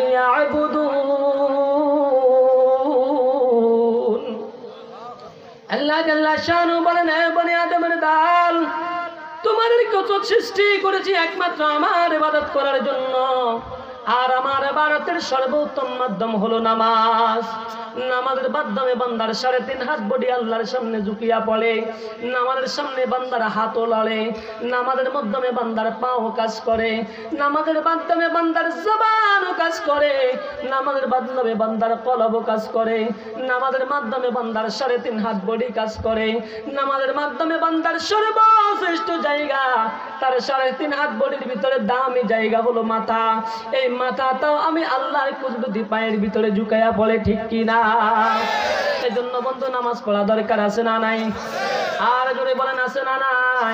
[SPEAKER 1] লিয়াবুদুন। আল্লাহ জাল্লা শানু বলেন হে বনি আদমের দল, তোমাদের কত সৃষ্টি করেছি একমাত্র আমার ইবাদত করার জন্য, আর আমার ইবাদতের সর্বোত্তম মাধ্যম হলো নামাজ। নামাজের মাধ্যমে বান্দার 3.5 হাত বডি আল্লাহর সামনে ঝুঁকিয়া পড়ে, নামাজের সামনে বান্দার হাতও লড়ে, নামাজের মাধ্যমে বান্দার পাও কাজ করে, নামাজের মাধ্যমে বান্দার জবানও কাজ করে, নামাজের মাধ্যমে বান্দার কলবও কাজ করে, নামাজের মাধ্যমে বান্দার 3.5 হাত বডি কাজ করে, নামাজের মাধ্যমে বান্দার সর্বশ্রেষ্ঠ জায়গা, তার 3.5 হাত বডির ভিতরে দামি জায়গা হলো মাথা। এই মাথাটাও আমি আল্লাহর কুদরতি পায়ের ভিতরে ঝুঁকাইয়া পড়ে, ঠিক কিনা? এই জন্য বন্ধু নামাজ পড়া দরকার আছে না নাই? আর জোরে বলেন আছে না নাই?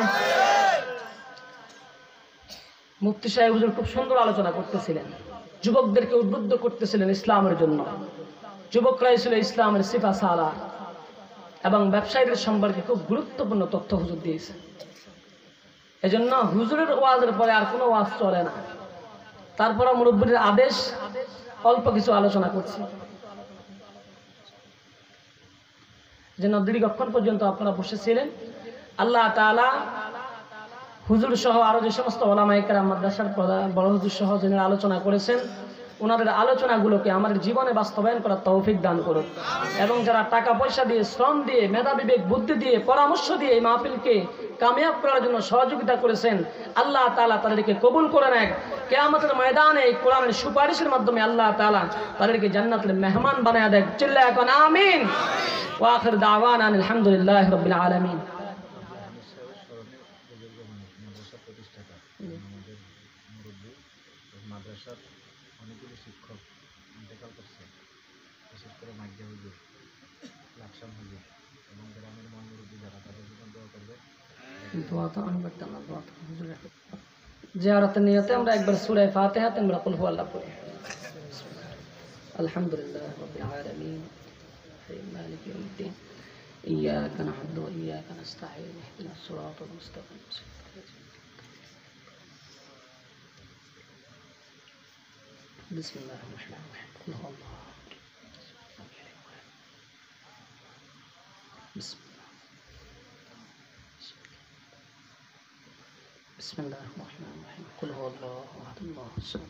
[SPEAKER 1] মুফতি সাহেব হুজুর খুব সুন্দর আলোচনা করতেছিলেন, যুবকদেরকে উদ্বুদ্ধ করতেছিলেন ইসলামের জন্য। যুবকরাই ছিল ইসলামের সিফা সালার। এবং ব্যবসায়ীদের সম্পর্কে খুব গুরুত্বপূর্ণ তথ্য হুজুর দিয়েছে। এজন্য হুজুরের ওয়াজের পরে আর কোনো ওয়াজ চলে না। তারপরে মুরব্বির আদেশ অল্প কিছু আলোচনা করছি, যেন দীর্ঘক্ষণ পর্যন্ত আপনারা বসেছিলেন। আল্লাহ তাআলা হুজুর সহ আরো যে সমস্ত ওলামায়ে কেরাম মাদ্রাসার বড় হুজুর সহ যিনি আলোচনা করেছেন, ওনাদের আলোচনাগুলোকে আমাদের জীবনে বাস্তবায়ন করার তৌফিক দান করুন। এবং যারা টাকা পয়সা দিয়ে, শ্রম দিয়ে, মেধা বিবেক বুদ্ধি দিয়ে, পরামর্শ দিয়ে এই মাহফিলকে কামিয়াব করার জন্য সহযোগিতা করেছেন, আল্লাহ তাআলা তাদেরকে কবুল করে নেন। কিয়ামতের ময়দানে এই কোরআনের সুপারিশের মাধ্যমে আল্লাহ তাআলা তাদেরকে জান্নাতের মেহমান বানায়া দেন। চিল্লায়া কোন আমিন। ওয়া আখির দাওয়ানা আলহামদুলিল্লাহি রাব্বিল আলামিন।
[SPEAKER 2] মাদ্রাসার অনেকগুলো শিক্ষক ইন্তেকাল করছে, বিশেষ করে মাইজা হুজুর, লাকসাম হুজুর এবং গ্রামের মুরব্বী যারা, তাদের জন্য দোয়া করবে।
[SPEAKER 1] দোয়া তো আমি করতাম না, দোয়া তো হুজুর রাখে। জিয়ারতের নিয়তে আমরা একবার সূরা ফাতিহা আমরা কুল হুয়াল্লাহ পড়ি। আলহামদুলিল্লাহ রাব্বিল আলামিন মালিকি ইয়াউমিদ্দিন ইয়্যাকা না'বুদু ওয়া ইয়্যাকা নাস্তাঈন ইহদিনাস সিরাতাল মুস্তাকিম। بسم الله الرحمن الرحيم قل هو الله بسم الله الرحمن الرحيم قل هو الله احد الله الصمد.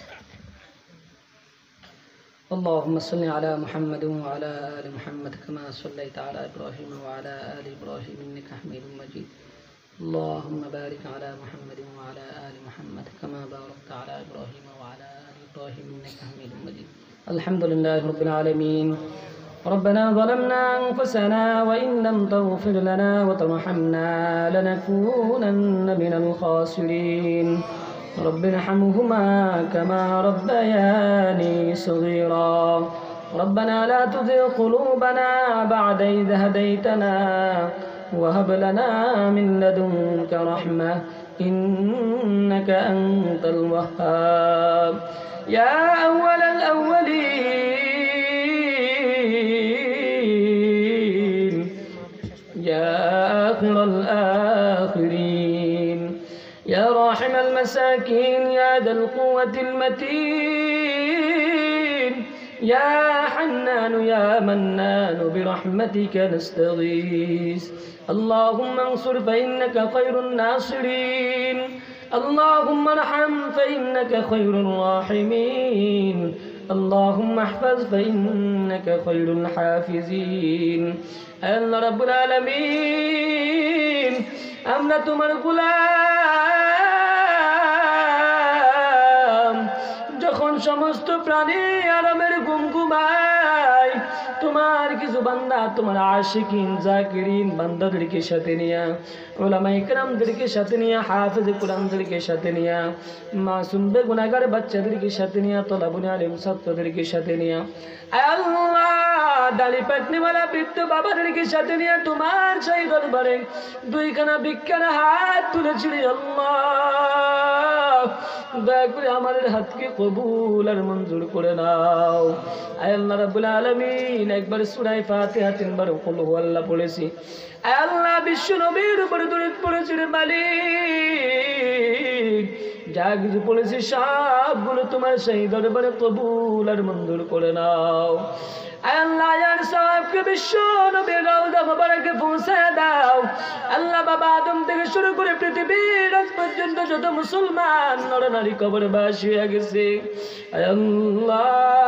[SPEAKER 1] اللهم صل على محمد وعلى ال محمد كما صليت على ابراهيم وعلى ال ابراهيم انك حميد مجيد. اللهم بارك على محمد وعلى ال محمد كما باركت على ابراهيم وعلى إبراهيم إنك حميد مجيد. الحمد لله رب العالمين. ربنا ظلمنا أنفسنا وإن لم تغفر لنا وترحمنا لنكونن من الخاسرين. رب ارحمهما كما ربياني صغيرا. ربنا لا تزغ قلوبنا بعد إذ هديتنا وهب لنا من لدنك رحمة إنك أنت الوهاب. يا أول الأولين يا آخر الآخرين يا راحم المساكين يا ذا القوة المتين يا حنان يا منان برحمتك نستغيث. اللهم انصر فإنك خير الناصرين. اللهم ارحم فإنك خير الراحمين. اللهم احفظ فإنك خير الحافظين. আল্লাহ রাব্বুল আলামিন, আমরা তোমার গোলাম। যখন সমস্ত প্রাণী আরামের ঘুম ঘুমায়, তোমার কিছু বান্দা, তোমার আশিকিন জাকিরিন বান্দাদেরকে সাথে নিয়া, উলামায়ে কেরামদেরকে সাথে নিয়া, হাফেজ কোরআনদেরকে সাথে নিয়া, মাসুম বেগুনাহগার বাচ্চাদেরকে সাথে নিয়া, তলাবুল আলিম ছাত্রদেরকে সাথে নিয়া, আল্লাহ দাড়ি পাকনিওয়ালা বৃদ্ধ বাবাদেরকে সাথে নিয়ে তোমার সেই দরবারে দুইখানা ভিক্ষার হাত তুলেছি। আল্লাহ দয়া করে আমাদের হাতকে কবুল আর মঞ্জুর করে নাও। আয় আল্লাহ রাব্বুল আলামিন, একবার সূরা ফাতিহা তিনবার কুল হুয়াল্লাহ পড়েছি। আয় আল্লাহ বিশ্ব নবীর উপরে দরুদ পড়েছি রে মালিক। যা কিছু পড়েছি সবগুলো তোমার সেই দরবারে কবুল আর মঞ্জুর করে নাও। আল্লাহ ইয়ার সওয়াবকে বিশ্ব নবীর রওজা মোবারকে পৌঁছায় দাও। আল্লাহ বাবা আদম থেকে শুরু করে পৃথিবীর আজ পর্যন্ত যত মুসলমান নরনারী কবরবাসী হয়ে গেছে, আল্লাহ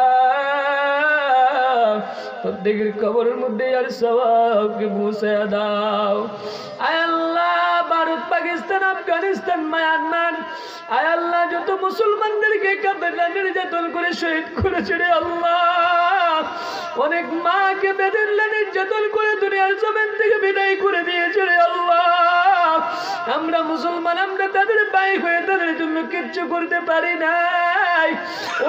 [SPEAKER 1] প্রত্যেকের কবরের মধ্যে ইয়ার সওয়াবকে পৌঁছায় দাও। আল্লাহ ভারত, পাকিস্তান, আফগানিস্তান, মায়ানমার, আয় আল্লাহ যত মুসলমানদেরকে কাফেররা নির্যাতন করে শহীদ করেছে রে আল্লাহ, অনেক মাকে বেদনা নির্যাতন করে দুনিয়ার জমিন থেকে বিদায় করে দিয়েছে রে আল্লাহ। আমরা মুসলমান, আমরা তাদের ভাই হয়ে তাদের জন্য কিচ্ছু করতে পারি নাই। ও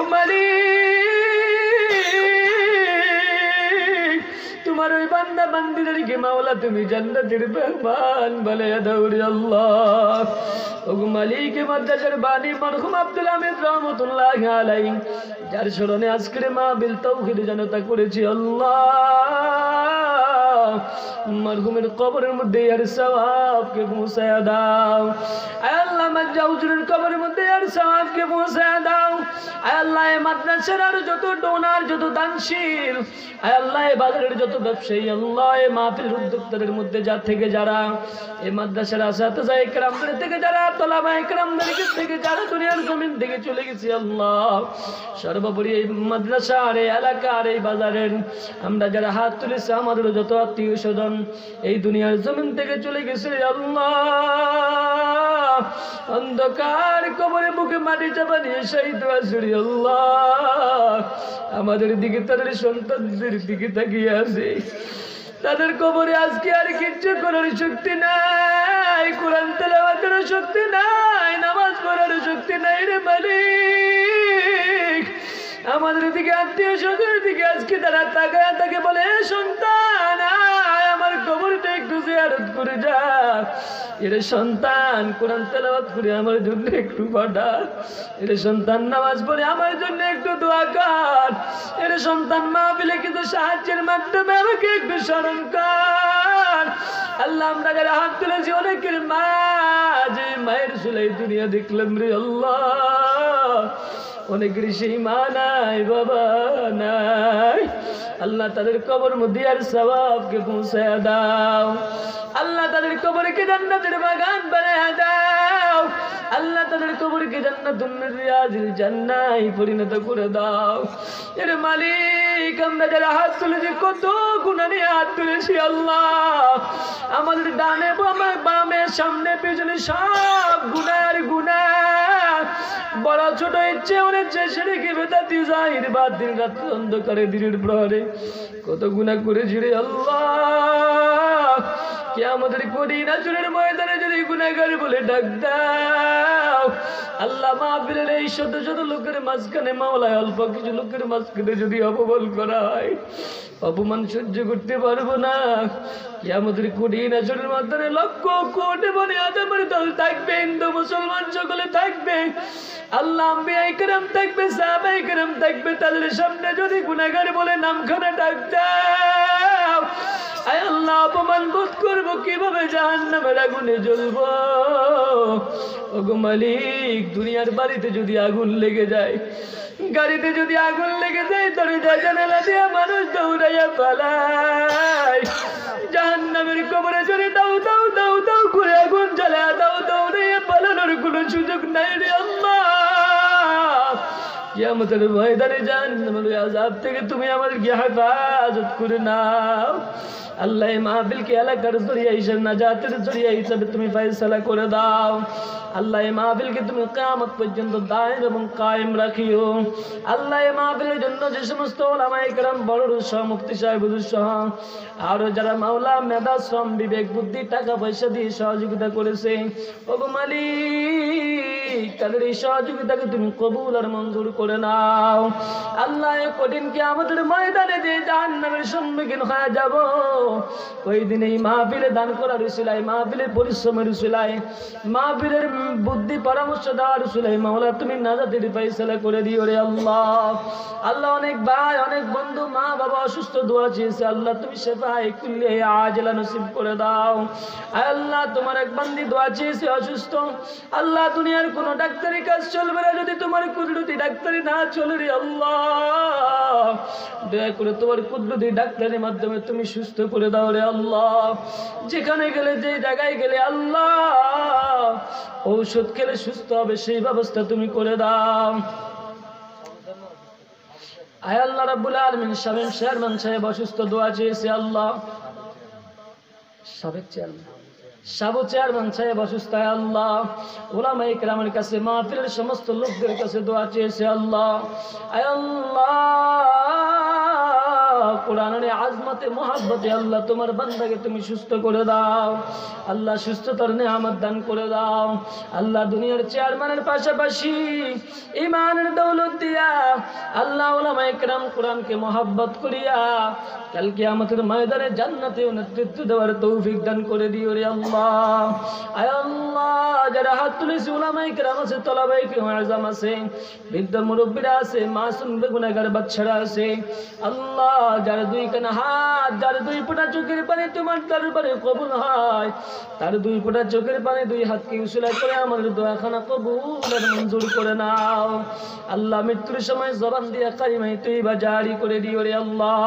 [SPEAKER 1] মালিক, তোমার ওই বান্দা বান্দিদেরকে মাওলা তুমি জান্নাতের মেহমান বানায়া দাও রে আল্লাহ। ও মালিক, মাদ্রাসার বাণী মরহুম আব্দুল হামিদ রহমাতুল্লাহি আলাইহি, যার স্মরণে আজকের মাহফিল তাওহীদ জনতা করেছি আল্লাহ, মরহুমের কবরের মধ্যে আর সওয়াবকে পৌঁছায়া দাও। আয় আল্লাহ মাজ্জা হুজুরের কবরের মধ্যে আর সওয়াবকে পৌঁছায়া দাও। আয় আল্লাহ এই মাদ্রাসার আর যত ডোনার, যত দানশীল, আয় আল্লাহ এই বাজারের যত ব্যবসায়ী, আল্লাহ এই মাহফিল উদ্যোক্তাদের মধ্যে যা থেকে যারা এই মাদ্রাসার আসাতেজা ইকরামদের থেকে যারা তলাবা ইকরামদের থেকে যারা দুনিয়ার জমিন থেকে চলে গেছে আল্লাহ, সর্বোপরি এই মাদ্রাসার এই এলাকার এই বাজারের আমরা যারা হাত তুলেছে আমাদের যত আত্মীয় স্বজন এই দুনিয়ার জমিন থেকে চলে গেছে আল্লাহ, অন্ধকার কবরে বুকে মাটি চাপা নিয়ে সেই দোয়া ছড়ি আল্লাহ, আমাদের দিকে তাদের সন্তানদের দিকে তাকিয়ে আছে, তাদের কবরে আজকে আর কিচ্ছু করার শক্তি নাই, কোরআন তেলাওয়াতের শক্তি নাই, নামাজ পড়ার শক্তি নাই রে মালিক। আমাদের দিকে আত্মীয় স্বজনের দিকে আজকে তারা তাকায় তাকে বলে সন্তান আয় আমার কবরটা একটু জিয়ারত করে যা, এরে সন্তান কোরআন তেলাওয়াত করে আমার জন্য একটু পাঠা, এরে সন্তান নামাজ পড়ে আমার জন্য একটু দোয়া কর, এরে সন্তান মাহফিলে কিন্তু সাহায্যের মাধ্যমে আমাকে একটু স্মরণ কর। আল্লাহ আমরা যারা হাত তুলেছি অনেকের মা যে মায়ের চুলাই দুনিয়া দেখলাম রে আল্লাহ, অনেকের সেই মা নাই বাবা নাই, আল্লাহ তাদের কবর মধ্যে আর সওয়াবকে পৌঁছায়া দাও, আল্লাহ তাদের কবরকে জান্নাতের বাগান বানায়া দাও, আল্লাহ তাদের কবরকে জান্নাতুন রিয়াজিল জান্নায় পরিণত করে দাও। এর মালিক আমরা যারা হাত তুলেছি কত গুনাহ নিয়ে হাত তুলেছি আল্লাহ, আমাদের ডানে বামে সামনে পেছনে সব গুনার গুনাহ, বড় ছোট ইচ্ছে অনিচ্ছে সেরেকে বেদাতি জাহির বাতিল রাত অন্ধকারে দিনের প্রহরে কত গুনাহ করেছি রে আল্লাহ, কিয়ামতের কঠিন আসরের ময়দানে যদি গুনাহগার বলে ডাক দাও আল্লাহ, মাহফিলের এই শত শত লোকের মাঝখানে মাওলায় অল্প কিছু লোকের মাঝখানে যদি অপমান করা হয়, অপমান সহ্য করতে পারবো না, কিয়ামতের কঠিন আসরের ময়দানে লক্ষ কোটি বনে আদমের দল থাকবে, হিন্দু মুসলমান সকলে থাকবে, আল্লাহ আম্বিয়া ইকরাম থাকবে, সাহাবা ইকরাম থাকবে, তাদের সামনে যদি গুনাহগার বলে নামখানা ডাক দাও আয় আল্লাহ অপমান বোধ করবো, কিভাবে জাহান্নামের আগুনে জ্বলবো। ওগো মালিক দুনিয়ার বাড়িতে যদি আগুন লেগে যায়, গাড়িতে যদি আগুন লেগে যায়, দরজা জানালা দিয়ে মানুষ দৌড়াইয়া পালায়, জাহান্নামের কবরে যদি দাও দাও দাও দাও করে আগুন জ্বালা দাও, দৌড়াইয়া পালানোর কোনো সুযোগ নাই রে আল্লাহ। কিয়ামতের ময়দানে জাহান্নামের আযাব থেকে তুমি আমাদেরকে হেফাজত করে নাও আল্লাহ, মাহফিলকে এলাকার জরিয়া হিসেবে নাজাতের জরিয়া হিসেবে তুমি ফয়সালা করে দাও আল্লাহ, মাহফিলকে তুমি কিয়ামত পর্যন্ত দায়েম এবং কায়েম রাখিও আল্লাহ। মাহফিলের জন্য যে সমস্ত উলামায়ে কেরাম বড় সহ মুফতি সাহেব হুজুর সহ আরো যারা মাওলা মেধা শ্রম বিবেক বুদ্ধি টাকা পয়সা দিয়ে সহযোগিতা করেছে, ওগো মালিক তাদের এই সহযোগিতাকে তুমি কবুল আর মঞ্জুর করে নাও আল্লাহ। কঠিন কিয়ামতের ময়দানে যে জাহান্নামের সম্মুখীন হয়ে যাব, ওই দিন এই মাহফিলে দান করার উসিলায়, মাহফিলের পরিশ্রমের উসিলায়, মাহফিলের বুদ্ধি পরামর্শ দেওয়ার উসিলায় মাওলা তুমি নাজাতের ফয়সালা করে দিও রে আল্লাহ। আল্লাহ অনেক ভাই অনেক বন্ধু মা বাবা অসুস্থ দোয়া চেয়েছে, আল্লাহ তুমি শেফায়ে কুল্লি আজলা নসিব করে দাও আল্লাহ। তোমার এক বান্দি দোয়া চেয়েছে অসুস্থ, আল্লাহ দুনিয়ার কোনো ডাক্তারি কাজ চলবে না যদি তোমার কুদরতি ডাক্তারি না চলে রে আল্লাহ, দয়া করে তোমার কুদরতি ডাক্তারের মাধ্যমে তুমি সুস্থ করে দাও রে আল্লাহ। যেখানে গেলে যে জায়গায় গেলে আল্লাহ ঔষধ খেলে সুস্থ হবে সেই ব্যবস্থা তুমি করে দাও আয় আল্লাহ। রাব্বুল আলামিন শামীম চেয়ারম্যান সাহেব অসুস্থ দোয়া চেয়েছে আল্লাহ, সাবেক চেয়ারম্যান সাহেব অসুস্থ আল্লাহ, উলামায়ে কেরামের কাছে মাহফিলের সমস্ত লোকদের কাছে দোয়া চেয়েছে আল্লাহ। আয় আল্লাহ কোরআনের আজমতে মোহাব্বতে আল্লাহ তোমার বান্দাকে তুমি সুস্থ করে দাও আল্লাহ, সুস্থতার নেয়ামত দান করে দাও আল্লাহ। দুনিয়ার চেয়ারম্যানের পাশাপাশি ইমানের দৌলত দিয়া আল্লাহ উলামায়ে কেরাম কোরআনকে মহব্বত করিয়া কাল কিয়ামতের ময়দানে জান্নাতে নেতৃত্ব দেওয়ার তৌফিক দান করে দিও রে আল্লাহ। আয় আল্লাহ, যারা হাত তুলেছে উলামায়ে কেরাম আছে, তলাবায়ে কেরাম আযম আছে, বৃদ্ধ মুরব্বীরা আছে, মাসুম বেগুনাহগার বাচ্চারা আছে, আল্লাহ যার দুই কানা হাত, যার দুই ফোঁটা চোখের পানি তোমার দরবারে কবুল হয়, তার দুই ফোঁটা চোখের পানি দুই হাতকে উসিলা করে আমার দোয়াখানা কবুল আর মঞ্জুর করে নাও। আল্লাহ মৃত্যুর সময় জবান দিয়া কালিমায়ে তয়্যিবা জারি করে দিও রে আল্লাহ।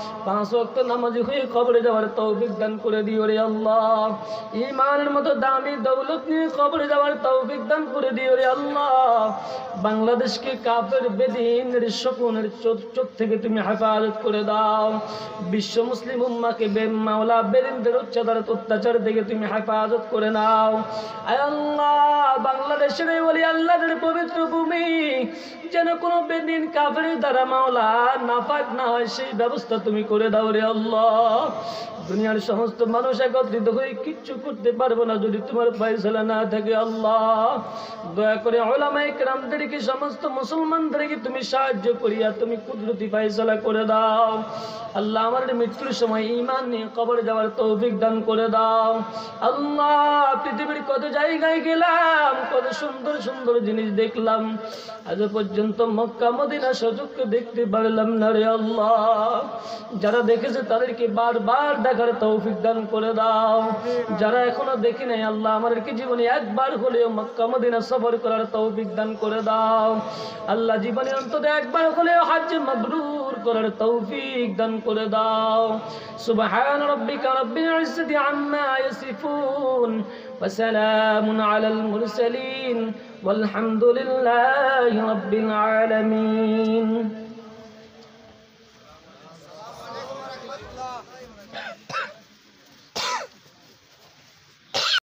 [SPEAKER 1] 5 ওয়াক্ত নামাজি হয়ে কবরে যাওয়ার তৌফিক দান করে দিও রে আল্লাহ। ঈমানের মতো দামি দৌলত নিয়ে কবরে যাওয়ার তৌফিক দান করে দিও রে আল্লাহ। বাংলাদেশকে কাফের বেদিনের শকুনের চোখ থেকে তুমি হেফাজত করে দাও। বিশ্ব মুসলিম উম্মাহকে মাওলা বেদিনদের অত্যাচার থেকে তুমি হেফাজত করে নাও। আয় আল্লাহ, বাংলাদেশের এই ওলি আল্লাহর পবিত্র ভূমি যেন কোনো বেদিন কাফের দ্বারা মাওলা নাপাক না হয়, সেই ব্যবস্থা তুমি করে দাও রে আল্লাহ। দুনিয়ার সমস্ত মানুষ একত্রিত হয়ে কিচ্ছু করতে পারবো না যদি তোমার ফয়সালা না থাকে আল্লাহ। দয়া করে উলামায়ে কেরামদেরকে, সমস্ত মুসলমানদেরকে তুমি সাহায্য করিয়া তুমি কুদরতি ফয়সালা করে দাও আল্লাহ। আমাদের মৃত্যুর সময় ঈমান নিয়ে কবরে যাওয়ার তৌফিক দান করে দাও আল্লাহ। পৃথিবীর কত জায়গায় গেলাম, কত সুন্দর সুন্দর জিনিস দেখলাম, আজ পর্যন্ত মক্কা মদিনা সচক্ষে দেখতে পারলাম না রে আল্লাহ। যারা দেখেছে তাদেরকে বারবার দেখার তৌফিক দান করে দাও। যারা এখনো দেখি নাই আল্লাহ, আমাদেরকে জীবনে একবার হলেও মক্কা মদিনা সফর করার তৌফিক দান করে দাও আল্লাহ। জীবনে অন্তত একবার হলেও হজ মাবরুর করার তৌফিক দান করে দাও। সুবহান রাব্বিকা রাব্বিল ইজ্জাতি আম্মা ইয়াসিফুন ওয়া সালামুন আলাল মুরসালিন ওয়ালহামদুলিল্লাহি রাব্বিল আলামিন।